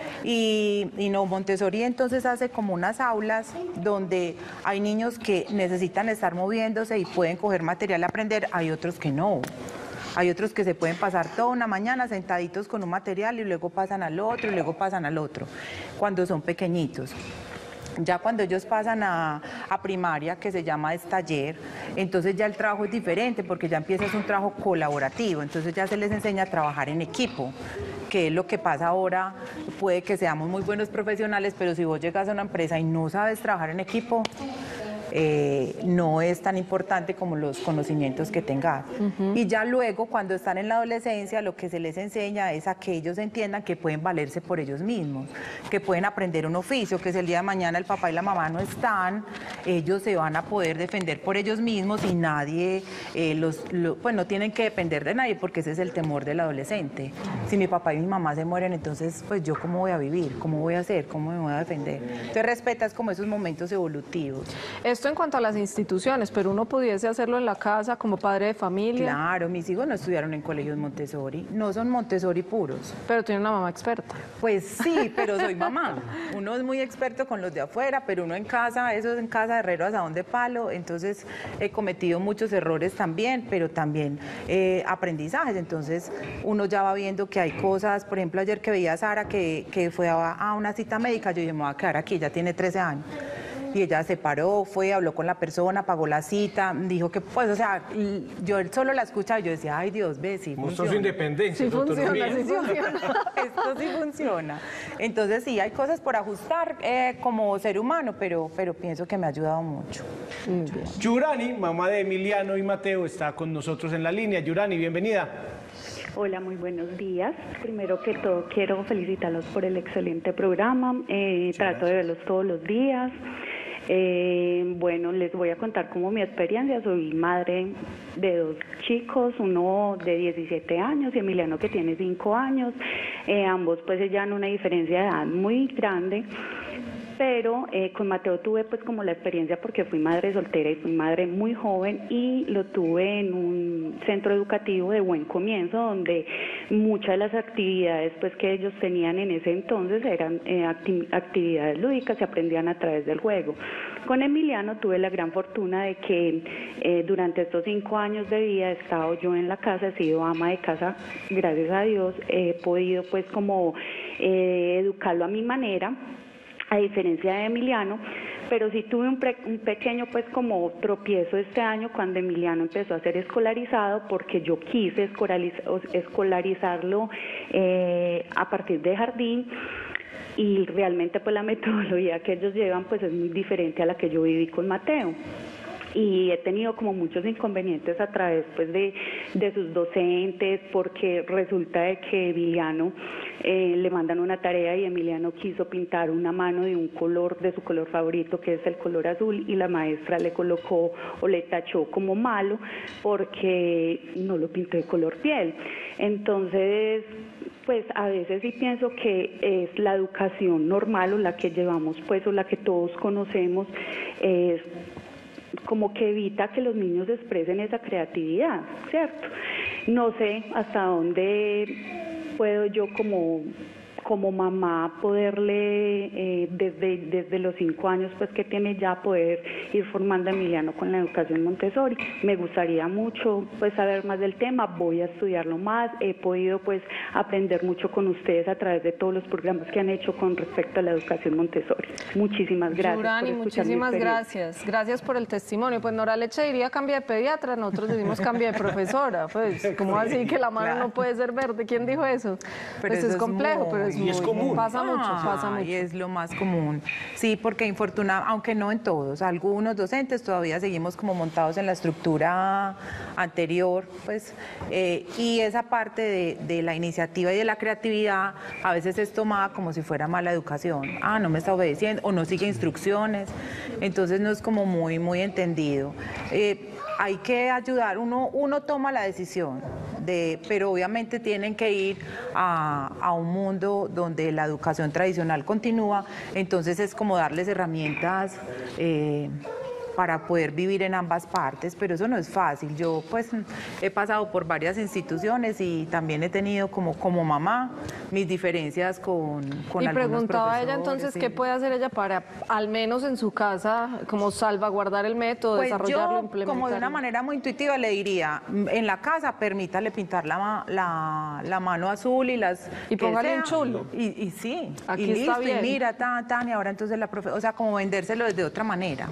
Y, y no, Montessori entonces hace como unas aulas donde hay niños que necesitan estar moviéndose y pueden coger material a aprender, hay otros que no. Hay otros que se pueden pasar toda una mañana sentaditos con un material y luego pasan al otro y luego pasan al otro, cuando son pequeñitos. Ya cuando ellos pasan a, a primaria, que se llama es taller, entonces ya el trabajo es diferente porque ya empieza es un trabajo colaborativo, entonces ya se les enseña a trabajar en equipo, que es lo que pasa ahora. Puede que seamos muy buenos profesionales, pero si vos llegas a una empresa y no sabes trabajar en equipo, Eh, no es tan importante como los conocimientos que tengas. Uh-huh. Y ya luego, cuando están en la adolescencia, lo que se les enseña es a que ellos entiendan que pueden valerse por ellos mismos, que pueden aprender un oficio, que si el día de mañana el papá y la mamá no están, ellos se van a poder defender por ellos mismos y nadie, eh, los, lo, pues no tienen que depender de nadie, porque ese es el temor del adolescente. Si mi papá y mi mamá se mueren, entonces, pues yo cómo voy a vivir, cómo voy a hacer, cómo me voy a defender. Entonces respetas como esos momentos evolutivos. Esto en cuanto a las instituciones, pero uno pudiese hacerlo en la casa como padre de familia. Claro, mis hijos no estudiaron en colegios Montessori, no son Montessori puros. Pero tiene una mamá experta. Pues sí, pero soy mamá. Uno es muy experto con los de afuera, pero uno en casa, eso es en casa de herrero asadón de palo, entonces he cometido muchos errores también, pero también eh, aprendizajes, entonces uno ya va viendo que hay cosas, por ejemplo, ayer que veía a Sara que, que fue a, a una cita médica, yo dije, me voy a quedar aquí, ya tiene trece años. Y ella se paró, fue, habló con la persona, pagó la cita, dijo que, pues, o sea, yo solo la escuchaba y yo decía, ay Dios, ve, sí funciona. Mostró su independencia, sí su funciona, autonomía. sí funciona. Esto sí funciona. Entonces sí, hay cosas por ajustar eh, como ser humano, pero, pero pienso que me ha ayudado mucho. Muy bien. Yurani, mamá de Emiliano y Mateo, está con nosotros en la línea. Yurani, bienvenida. Hola, muy buenos días. Primero que todo, quiero felicitarlos por el excelente programa. Eh, trato de verlos todos los días. Eh, bueno, les voy a contar como mi experiencia. Soy madre de dos chicos, uno de diecisiete años y Emiliano que tiene cinco años. Eh, ambos pues ya en una diferencia de edad muy grande. Pero eh, con Mateo tuve pues como la experiencia porque fui madre soltera y fui madre muy joven y lo tuve en un centro educativo de buen comienzo donde muchas de las actividades pues que ellos tenían en ese entonces eran eh, acti actividades lúdicas, se aprendían a través del juego. Con Emiliano tuve la gran fortuna de que eh, durante estos cinco años de vida he estado yo en la casa, he sido ama de casa, gracias a Dios, he podido pues como eh, educarlo a mi manera, a diferencia de Emiliano, pero sí tuve un, pre, un pequeño pues como tropiezo este año cuando Emiliano empezó a ser escolarizado porque yo quise escolariz escolarizarlo eh, a partir de jardín y realmente pues la metodología que ellos llevan pues es muy diferente a la que yo viví con Mateo. y he tenido como muchos inconvenientes a través pues de, de sus docentes, porque resulta de que Emiliano eh, le mandan una tarea y Emiliano quiso pintar una mano de un color, de su color favorito, que es el color azul, y la maestra le colocó o le tachó como malo porque no lo pintó de color piel. Entonces, pues a veces sí pienso que es la educación normal o la que llevamos pues o la que todos conocemos, es como que evita que los niños expresen esa creatividad, ¿cierto? No sé hasta dónde puedo yo como como mamá poderle eh, desde desde los cinco años pues que tiene ya, poder ir formando a Emiliano con la educación Montessori. Me gustaría mucho pues saber más del tema, voy a estudiarlo más, he podido pues aprender mucho con ustedes a través de todos los programas que han hecho con respecto a la educación Montessori. Muchísimas gracias. Yurani, por escuchar mi muchísimas experiencia. gracias. Gracias por el testimonio. Pues Nora Leche diría cambia de pediatra, nosotros decimos cambia de profesora. Pues, ¿cómo así que la mano Claro. no puede ser verde? ¿Quién dijo eso? Pero Pues eso es es complejo, muy- pero es, Y muy, es común. Pasa mucho, pasa mucho. Y es lo más común. Sí, porque infortunadamente, aunque no en todos, algunos docentes todavía seguimos como montados en la estructura anterior, pues, eh, y esa parte de, de la iniciativa y de la creatividad a veces es tomada como si fuera mala educación. Ah, no me está obedeciendo o no sigue instrucciones, entonces no es como muy, muy entendido. Eh, hay que ayudar, uno, uno toma la decisión, de, pero obviamente tienen que ir a, a un mundo donde la educación tradicional continúa, entonces es como darles herramientas eh, para poder vivir en ambas partes, pero eso no es fácil. Yo pues he pasado por varias instituciones y también he tenido como, como mamá mis diferencias con, con Y algunos preguntaba a ella profesores, entonces sí. qué puede hacer ella para, al menos en su casa, como salvaguardar el método, Pues desarrollarlo, yo, implementarlo. como de una manera muy intuitiva, le diría, mm, en la casa permítale pintar la, ma- la, la mano azul y las... Y que póngale sea. un chulo. Y, y sí, Aquí y está listo, y bien. mira, tan, tan, y ahora entonces la profe... O sea, como vendérselo de otra manera.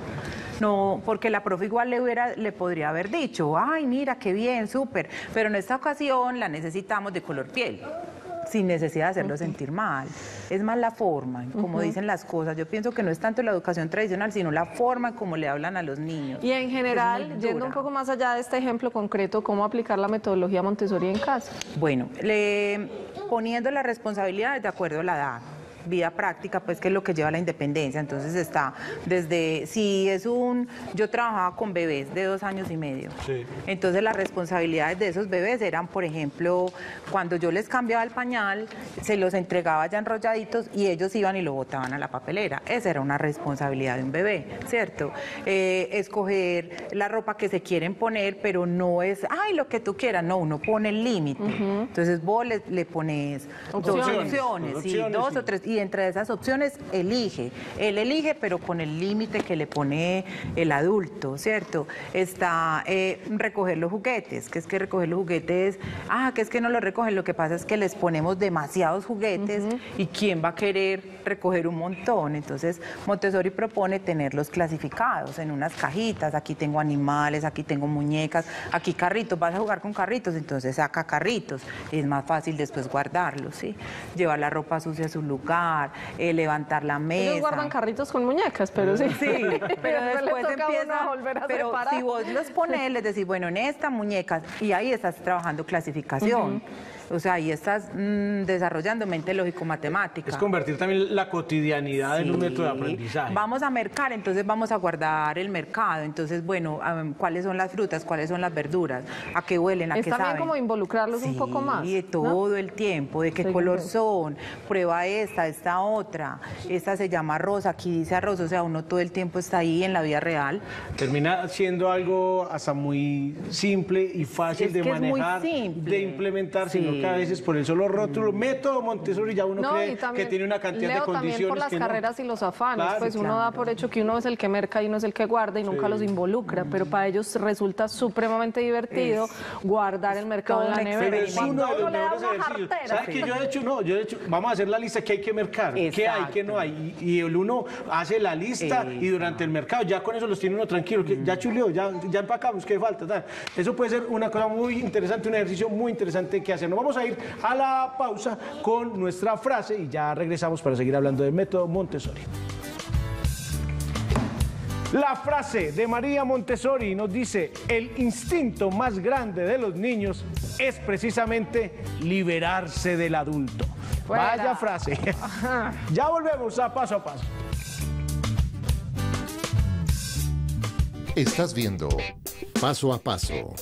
No, porque la profe igual le, hubiera, le podría haber dicho, ay, mira, qué bien, súper, pero en esta ocasión la necesitamos de color piel, sin necesidad de hacerlo sentir mal. Es más la forma, como dicen las cosas. Yo pienso que no es tanto la educación tradicional, sino la forma en cómo le hablan a los niños. Y en general, Es muy yendo dura. un poco más allá de este ejemplo concreto, ¿cómo aplicar la metodología Montessori en casa? Bueno, le, poniendo las responsabilidades de acuerdo a la edad. Vida práctica, pues que es lo que lleva a la independencia. Entonces está desde, si es un, yo trabajaba con bebés de dos años y medio. Sí. Entonces las responsabilidades de esos bebés eran, por ejemplo, cuando yo les cambiaba el pañal, se los entregaba ya enrolladitos y ellos iban y lo botaban a la papelera. Esa era una responsabilidad de un bebé, ¿cierto? Eh, escoger la ropa que se quieren poner, pero no es, ay, lo que tú quieras, no, uno pone el límite. Entonces vos le, le pones dos Opciones. opciones, sí, Opciones, dos sí. o tres, y entre esas opciones elige. Él elige, pero con el límite que le pone el adulto, ¿cierto? Está eh, recoger los juguetes, que es que recoger los juguetes, ah, que es que no los recogen, lo que pasa es que les ponemos demasiados juguetes y quién va a querer recoger un montón. Entonces Montessori propone tenerlos clasificados en unas cajitas, aquí tengo animales, aquí tengo muñecas, aquí carritos, vas a jugar con carritos, entonces saca carritos, es más fácil después guardarlos, ¿sí? Llevar la ropa sucia a su lugar, eh, levantar la mesa. Ellos guardan carritos con muñecas, pero sí. Sí, pero le después toca a uno empieza, volver a pero separar. si vos los pones, les decís, bueno, en esta muñeca, y ahí estás trabajando clasificación. O sea, ahí estás mm, desarrollando mente lógico-matemática. Es convertir también la cotidianidad en un Sí. método de aprendizaje. Vamos a mercar, entonces vamos a guardar el mercado. Entonces, bueno, a ver, ¿cuáles son las frutas? ¿Cuáles son las verduras? ¿A qué huelen? ¿A Es qué también saben? como involucrarlos un poco más, Sí, todo ¿no? el tiempo. ¿De qué Sí, color sí. son? Prueba esta, esta otra. Esta se llama rosa, aquí dice arroz. O sea, uno todo el tiempo está ahí en la vida real. Termina siendo algo hasta muy simple y fácil Es de que es muy manejar, simple. de implementar, sino Sí. que a veces por el solo rótulo, método Montessori, ya uno No, cree y también, que tiene una cantidad Leo, de condiciones también por las que no. carreras y los afanes, Claro, pues uno da claro. por hecho que uno es el que merca y uno es el que guarda y nunca Sí. los involucra, pero para ellos resulta supremamente divertido guardar el mercado todo en la un nevera. Pero es experimento. uno de Uno los le da mejores una ejercicios. jartera. ¿Sabes qué yo he hecho? No, yo he hecho, vamos a hacer la lista que hay que mercar. ¿Qué hay, qué no hay? Y, y el uno hace la lista y durante el mercado ya con eso los tiene uno tranquilo, que ya chuleó, ya, ya empacamos, ¿qué falta? Tal. Eso puede ser una cosa muy interesante, un ejercicio muy interesante que hacer. Nos vamos a ir a la pausa con nuestra frase y ya regresamos para seguir hablando del método Montessori. La frase de María Montessori nos dice, el instinto más grande de los niños es precisamente liberarse del adulto. Fuera. Vaya frase. Ya volvemos a Paso a Paso. Estás viendo Paso a Paso.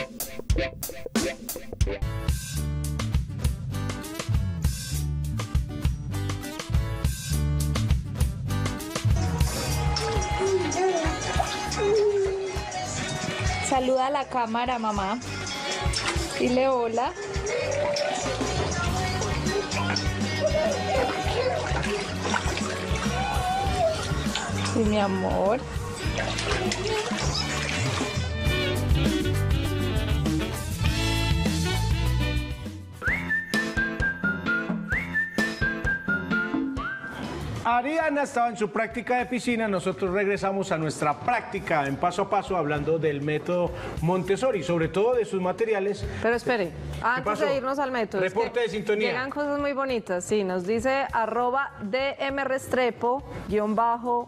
Saluda a la cámara, mamá. Dile hola. Sí, mi amor. Ariana estaba en su práctica de piscina, nosotros regresamos a nuestra práctica en Paso a Paso hablando del método Montessori, sobre todo de sus materiales. Pero espere, antes pasó? de irnos al método. es Reporte que de sintonía. Llegan cosas muy bonitas, sí, nos dice arroba dmrestrepo, guión bajo,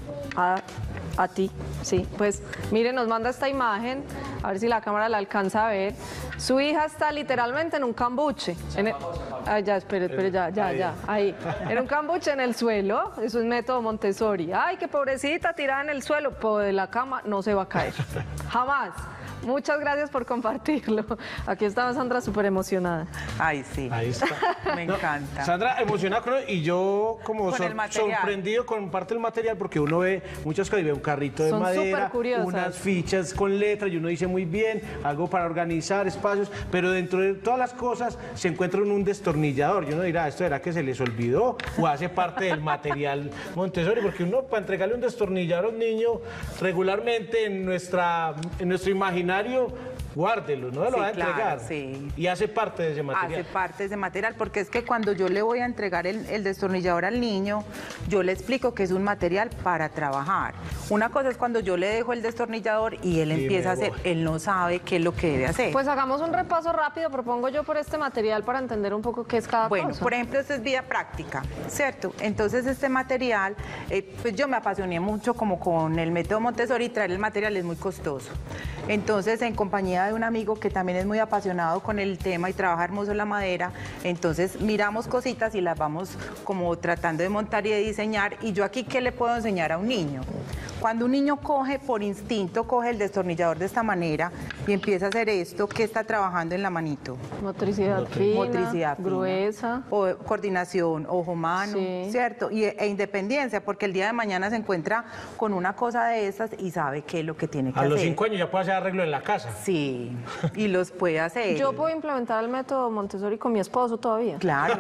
a, a ti, sí. Pues mire, nos manda esta imagen, a ver si la cámara la alcanza a ver. Su hija está literalmente en un cambuche. En el, ay, ya, espere, espere, ya, ya, ya, ahí. En un cambuche en el suelo, eso es método Montessori. Ay, qué pobrecita, tirada en el suelo, pero de la cama no se va a caer. Jamás. Muchas gracias por compartirlo. Aquí está Sandra súper emocionada. Ay, sí. Ahí está. Me No, encanta. Sandra, emocionada con y yo como Con sor- el material. sorprendido con parte del material porque uno ve muchas cosas y ve un carrito de Son madera, supercuriosas. unas fichas con letras y uno dice muy bien, algo para organizar espacios, pero dentro de todas las cosas se encuentra un destornillador y uno dirá, ¿esto era que se les olvidó o hace parte del material Montessori? Porque uno para entregarle un destornillador a un niño regularmente en, nuestra, en nuestro imaginario, guárdelo, no se lo Sí, va a claro, entregar. sí. Y hace parte de ese material. Hace parte de ese material, porque es que cuando yo le voy a entregar el, el destornillador al niño, yo le explico que es un material para trabajar. Una cosa es cuando yo le dejo el destornillador y él Y empieza a me hacer, voy. él no sabe qué es lo que debe hacer. Pues hagamos un repaso rápido, propongo yo por este material para entender un poco qué es cada Bueno, cosa. por ejemplo, esto es vida práctica, ¿cierto? Entonces, este material, eh, pues yo me apasioné mucho como con el método Montessori, traer el material es muy costoso. Entonces, en compañía de un amigo que también es muy apasionado con el tema y trabaja hermoso la madera, entonces miramos cositas y las vamos como tratando de montar y de diseñar. Y yo aquí, ¿qué le puedo enseñar a un niño? Cuando un niño coge por instinto, coge el destornillador de esta manera y empieza a hacer esto, ¿qué está trabajando en la manito? Motricidad fina, Motricidad fina, gruesa. o coordinación, ojo-mano, Sí. ¿cierto? Y, e independencia, porque el día de mañana se encuentra con una cosa de estas y sabe qué es lo que tiene que A hacer. los cinco años ya puede hacer arreglo en la casa. Sí, y los puede hacer. Yo puedo implementar el método Montessori con mi esposo todavía. Claro.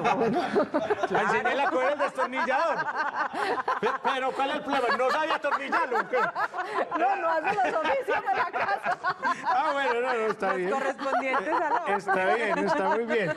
A enseñarle a coger el destornillador. Pe- Pero ¿cuál es el problema? ¿No sabe atornillarlo o qué? No, no hace los oficios de la casa. Ah, bueno, no, no, está bien. Correspondientes a la... Está bien, está muy bien.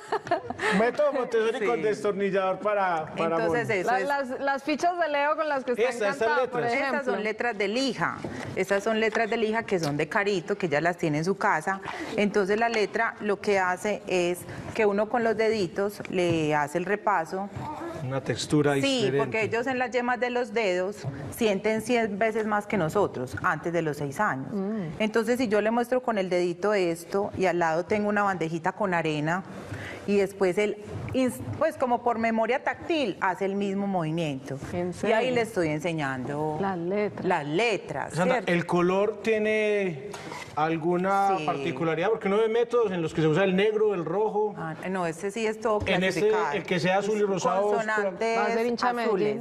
Método Montessori Sí. con destornillador para, para Entonces mono. eso La- es... las, las fichas de Leo con las que está Esta, estas encantada, por letras. ejemplo. Estas son letras de lija, estas son letras de lija que son de Carito, que ella las tiene en su casa. Entonces la letra lo que hace es que uno con los deditos le hace el repaso. Una textura Sí, diferente. porque ellos en las yemas de los dedos sienten cien veces más que nosotros antes de los seis años. Entonces, si yo le muestro con el dedito esto y al lado tengo una bandejita con arena y después él, ins- pues como por memoria táctil, hace el mismo movimiento. ¿En Y serio? ahí le estoy enseñando Las letras. las letras. Sandra, ¿cierto? ¿el color tiene alguna Sí. particularidad? Porque uno ve métodos en los que se usa el negro, el rojo. Ah, no, ese sí es todo En ese, clasificado. el que sea azul y rosado. Consonantes Va a ser hincha azules.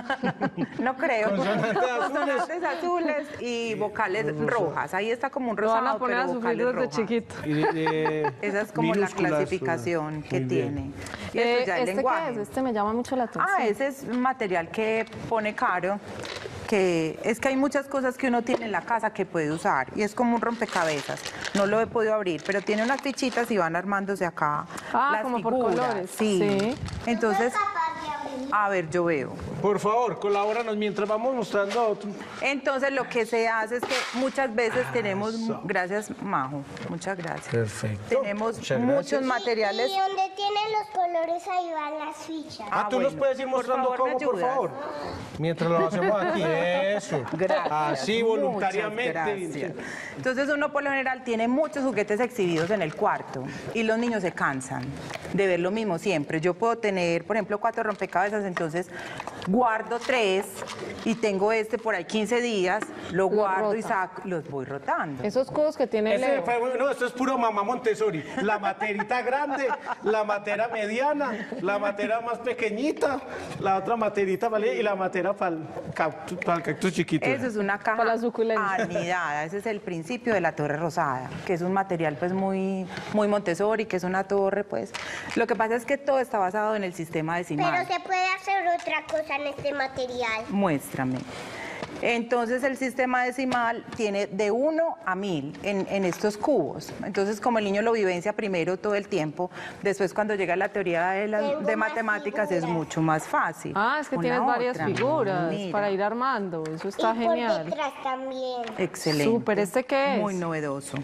no creo. Consonantes azules. Consonantes azules y vocales rojas. Ahí está como un Lo rosado, van a poner a pero sufrir vocales desde rojas. chiquito. Y de- de Esa es como la minúsculas, clasificación que muy tiene. bien. Y esto Eh, ya el ¿Este lenguaje. qué es? Este me llama mucho la atención. Ah, ese es un material que pone caro, que es que hay muchas cosas que uno tiene en la casa que puede usar y es como un rompecabezas. No lo he podido abrir, pero tiene unas fichitas y van armándose acá Ah, las como por figuras. colores. Sí. Sí. Entonces, a ver, yo veo. Por favor, colabóranos mientras vamos mostrando a otro. Entonces, lo que se hace es que muchas veces tenemos, gracias Majo, muchas gracias. Perfecto. Tenemos Muchas muchos gracias. materiales. Y donde tienen los colores ahí van las fichas. Ah, tú bueno. nos puedes ir Por mostrando favor, ¿me cómo, por ayudas? favor. Mientras lo hacemos aquí. Eso. Gracias. Así, voluntariamente. Gracias. Entonces uno por lo general tiene muchos juguetes exhibidos en el cuarto y los niños se cansan de ver lo mismo siempre. Yo puedo tener, por ejemplo, cuatro rompecabezas, entonces guardo tres y tengo este por ahí quince días, lo, lo guardo rota. y saco, los voy rotando. Esos cubos que tiene Ese Leo. fue, no, esto es puro mamá Montessori. La materita grande, la matera mediana, la matera más pequeñita, la otra materita ¿vale? y la matera para el cactus, para el cactus chiquito. Eso es una caja para la suculenta. anidada. Ese es el principio de la torre rosada, que es un material pues muy, muy Montessori, que es una torre pues. Lo que pasa es que todo está basado en el sistema decimal. Pero se puede hacer otra cosa en este material. Muéstrame. Entonces el sistema decimal tiene de uno a mil en, en estos cubos. Entonces como el niño lo vivencia primero todo el tiempo, después cuando llega la teoría de, la, de matemáticas es mucho más fácil. Ah, es que Una tienes varias otra. figuras Mira. para ir armando. Eso está y genial. por detrás también. Excelente. Súper, ¿este qué es? Muy novedoso.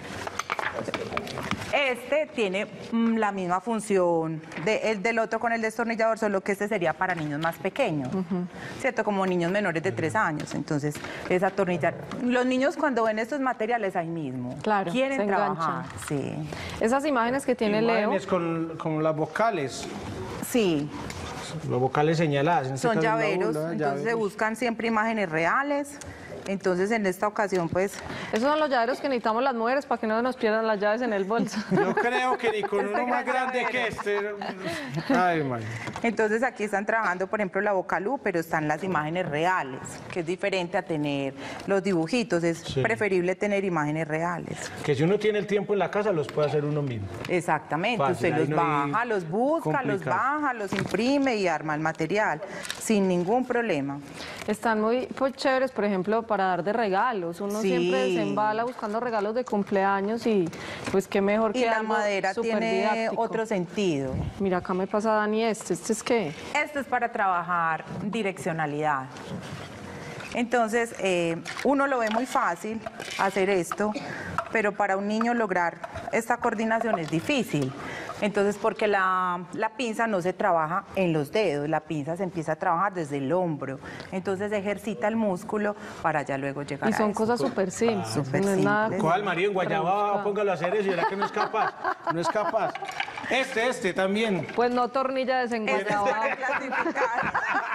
Este tiene mm, la misma función de, el del otro con el destornillador, solo que este sería para niños más pequeños, uh-huh. ¿cierto? Como niños menores de tres años. Entonces, es atornillar. Los niños cuando ven estos materiales ahí mismo, claro, quieren se trabajar. Sí. Esas imágenes que tiene imágenes Leo. Con, con las vocales. Sí. Las vocales señaladas. En este Son caso, llaveros, bula, entonces llaveros. se buscan siempre imágenes reales. Entonces, en esta ocasión, pues... Esos son los llaveros que necesitamos las mujeres para que no nos pierdan las llaves en el bolso. Yo creo que ni con uno más grande que este. Ay, man. Entonces, aquí están trabajando, por ejemplo, la vocalú, pero están las imágenes reales, que es diferente a tener los dibujitos. Es sí. preferible tener imágenes reales. Que si uno tiene el tiempo en la casa, los puede hacer uno mismo. Exactamente. Fácil, usted los no baja, los busca, complicado. los baja, los imprime y arma el material, sin ningún problema. Están muy pues, chéveres, por ejemplo, para dar de regalos. Uno sí. siempre se embala buscando regalos de cumpleaños y pues qué mejor que y la algo madera tiene didáctico. Otro sentido. Mira, acá me pasa Dani este. ¿Este es qué? Esto es para trabajar direccionalidad. Entonces, eh, uno lo ve muy fácil hacer esto, pero para un niño lograr esta coordinación es difícil. Entonces, porque la, la pinza no se trabaja en los dedos, la pinza se empieza a trabajar desde el hombro. Entonces, ejercita el músculo para ya luego llegar a Y son eso. cosas súper simples. Ah, super no es nada. ¿Cuál, María? En Guayabá, póngalo a hacer eso y verá que no es capaz. No es capaz. Este, este también. Pues no tornilla desenguayabada. Este es clasificar.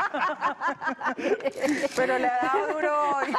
Pero le ha dado duro hoy.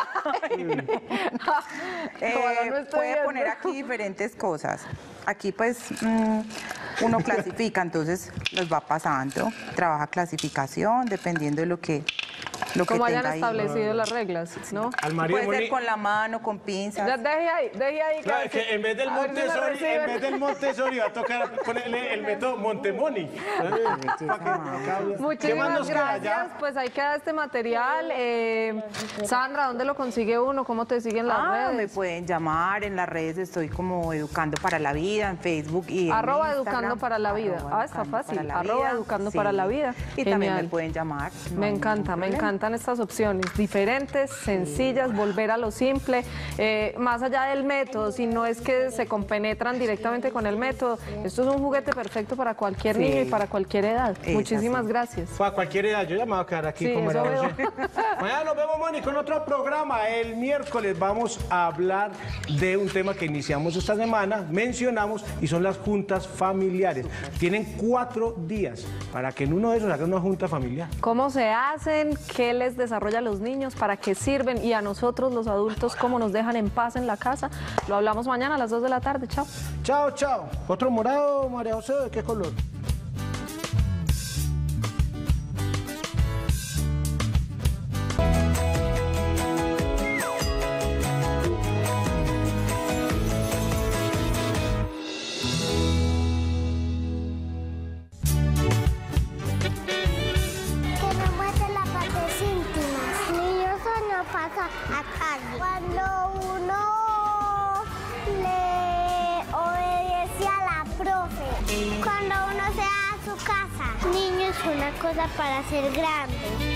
eh, no puede viendo. poner aquí diferentes cosas. Aquí pues mmm, uno clasifica, entonces los va pasando, trabaja clasificación dependiendo de lo que lo que Como tenga hayan ahí. establecido las reglas, ¿no? Al María Puede Moni... ser con la mano, con pinzas. Ya, deje ahí, deje ahí. Claro, que en vez del a ver si me Montessori, reciben. en vez del Montessori va a tocar ponerle el método Montemoni. Muchísimas gracias. Pues ahí queda este material. Eh, Sandra, ¿dónde lo consigue uno? ¿Cómo te siguen las ah, redes? Me pueden llamar en las redes, estoy como Educando para la Vida, en Facebook y en Arroba Instagram. Educando para la Vida. Arroba Ah, está Educando fácil. para la Arroba Vida. Educando Sí. para la Vida. Y también Genial. me pueden llamar. no Me hay encanta, ningún me problema. encantan estas opciones, diferentes, sencillas, volver a lo simple, eh, más allá del método, si no es que se compenetran directamente con el método, esto es un juguete perfecto para cualquier Sí. niño y para cualquier edad. Es Muchísimas así. gracias. Para cualquier edad, yo ya me voy a quedar aquí Sí, como eso era veo. José. Mañana nos vemos, Moni, con otro programa. El miércoles vamos a hablar de un tema que iniciamos esta semana, mencionamos, y son las juntas familiares. Tienen cuatro días para que en uno de esos hagan una junta familiar. ¿Cómo se hacen? ¿Qué les desarrolla a los niños? ¿Para qué sirven? Y a nosotros, los adultos, ¿cómo nos dejan en paz en la casa? Lo hablamos mañana a las dos de la tarde. Chao. Chao, chao. ¿Otro morado, María José? ¿De qué color? Pasa a calle. Cuando uno le obedece a la profe, cuando uno se va a su casa. Niño es una cosa para ser grande.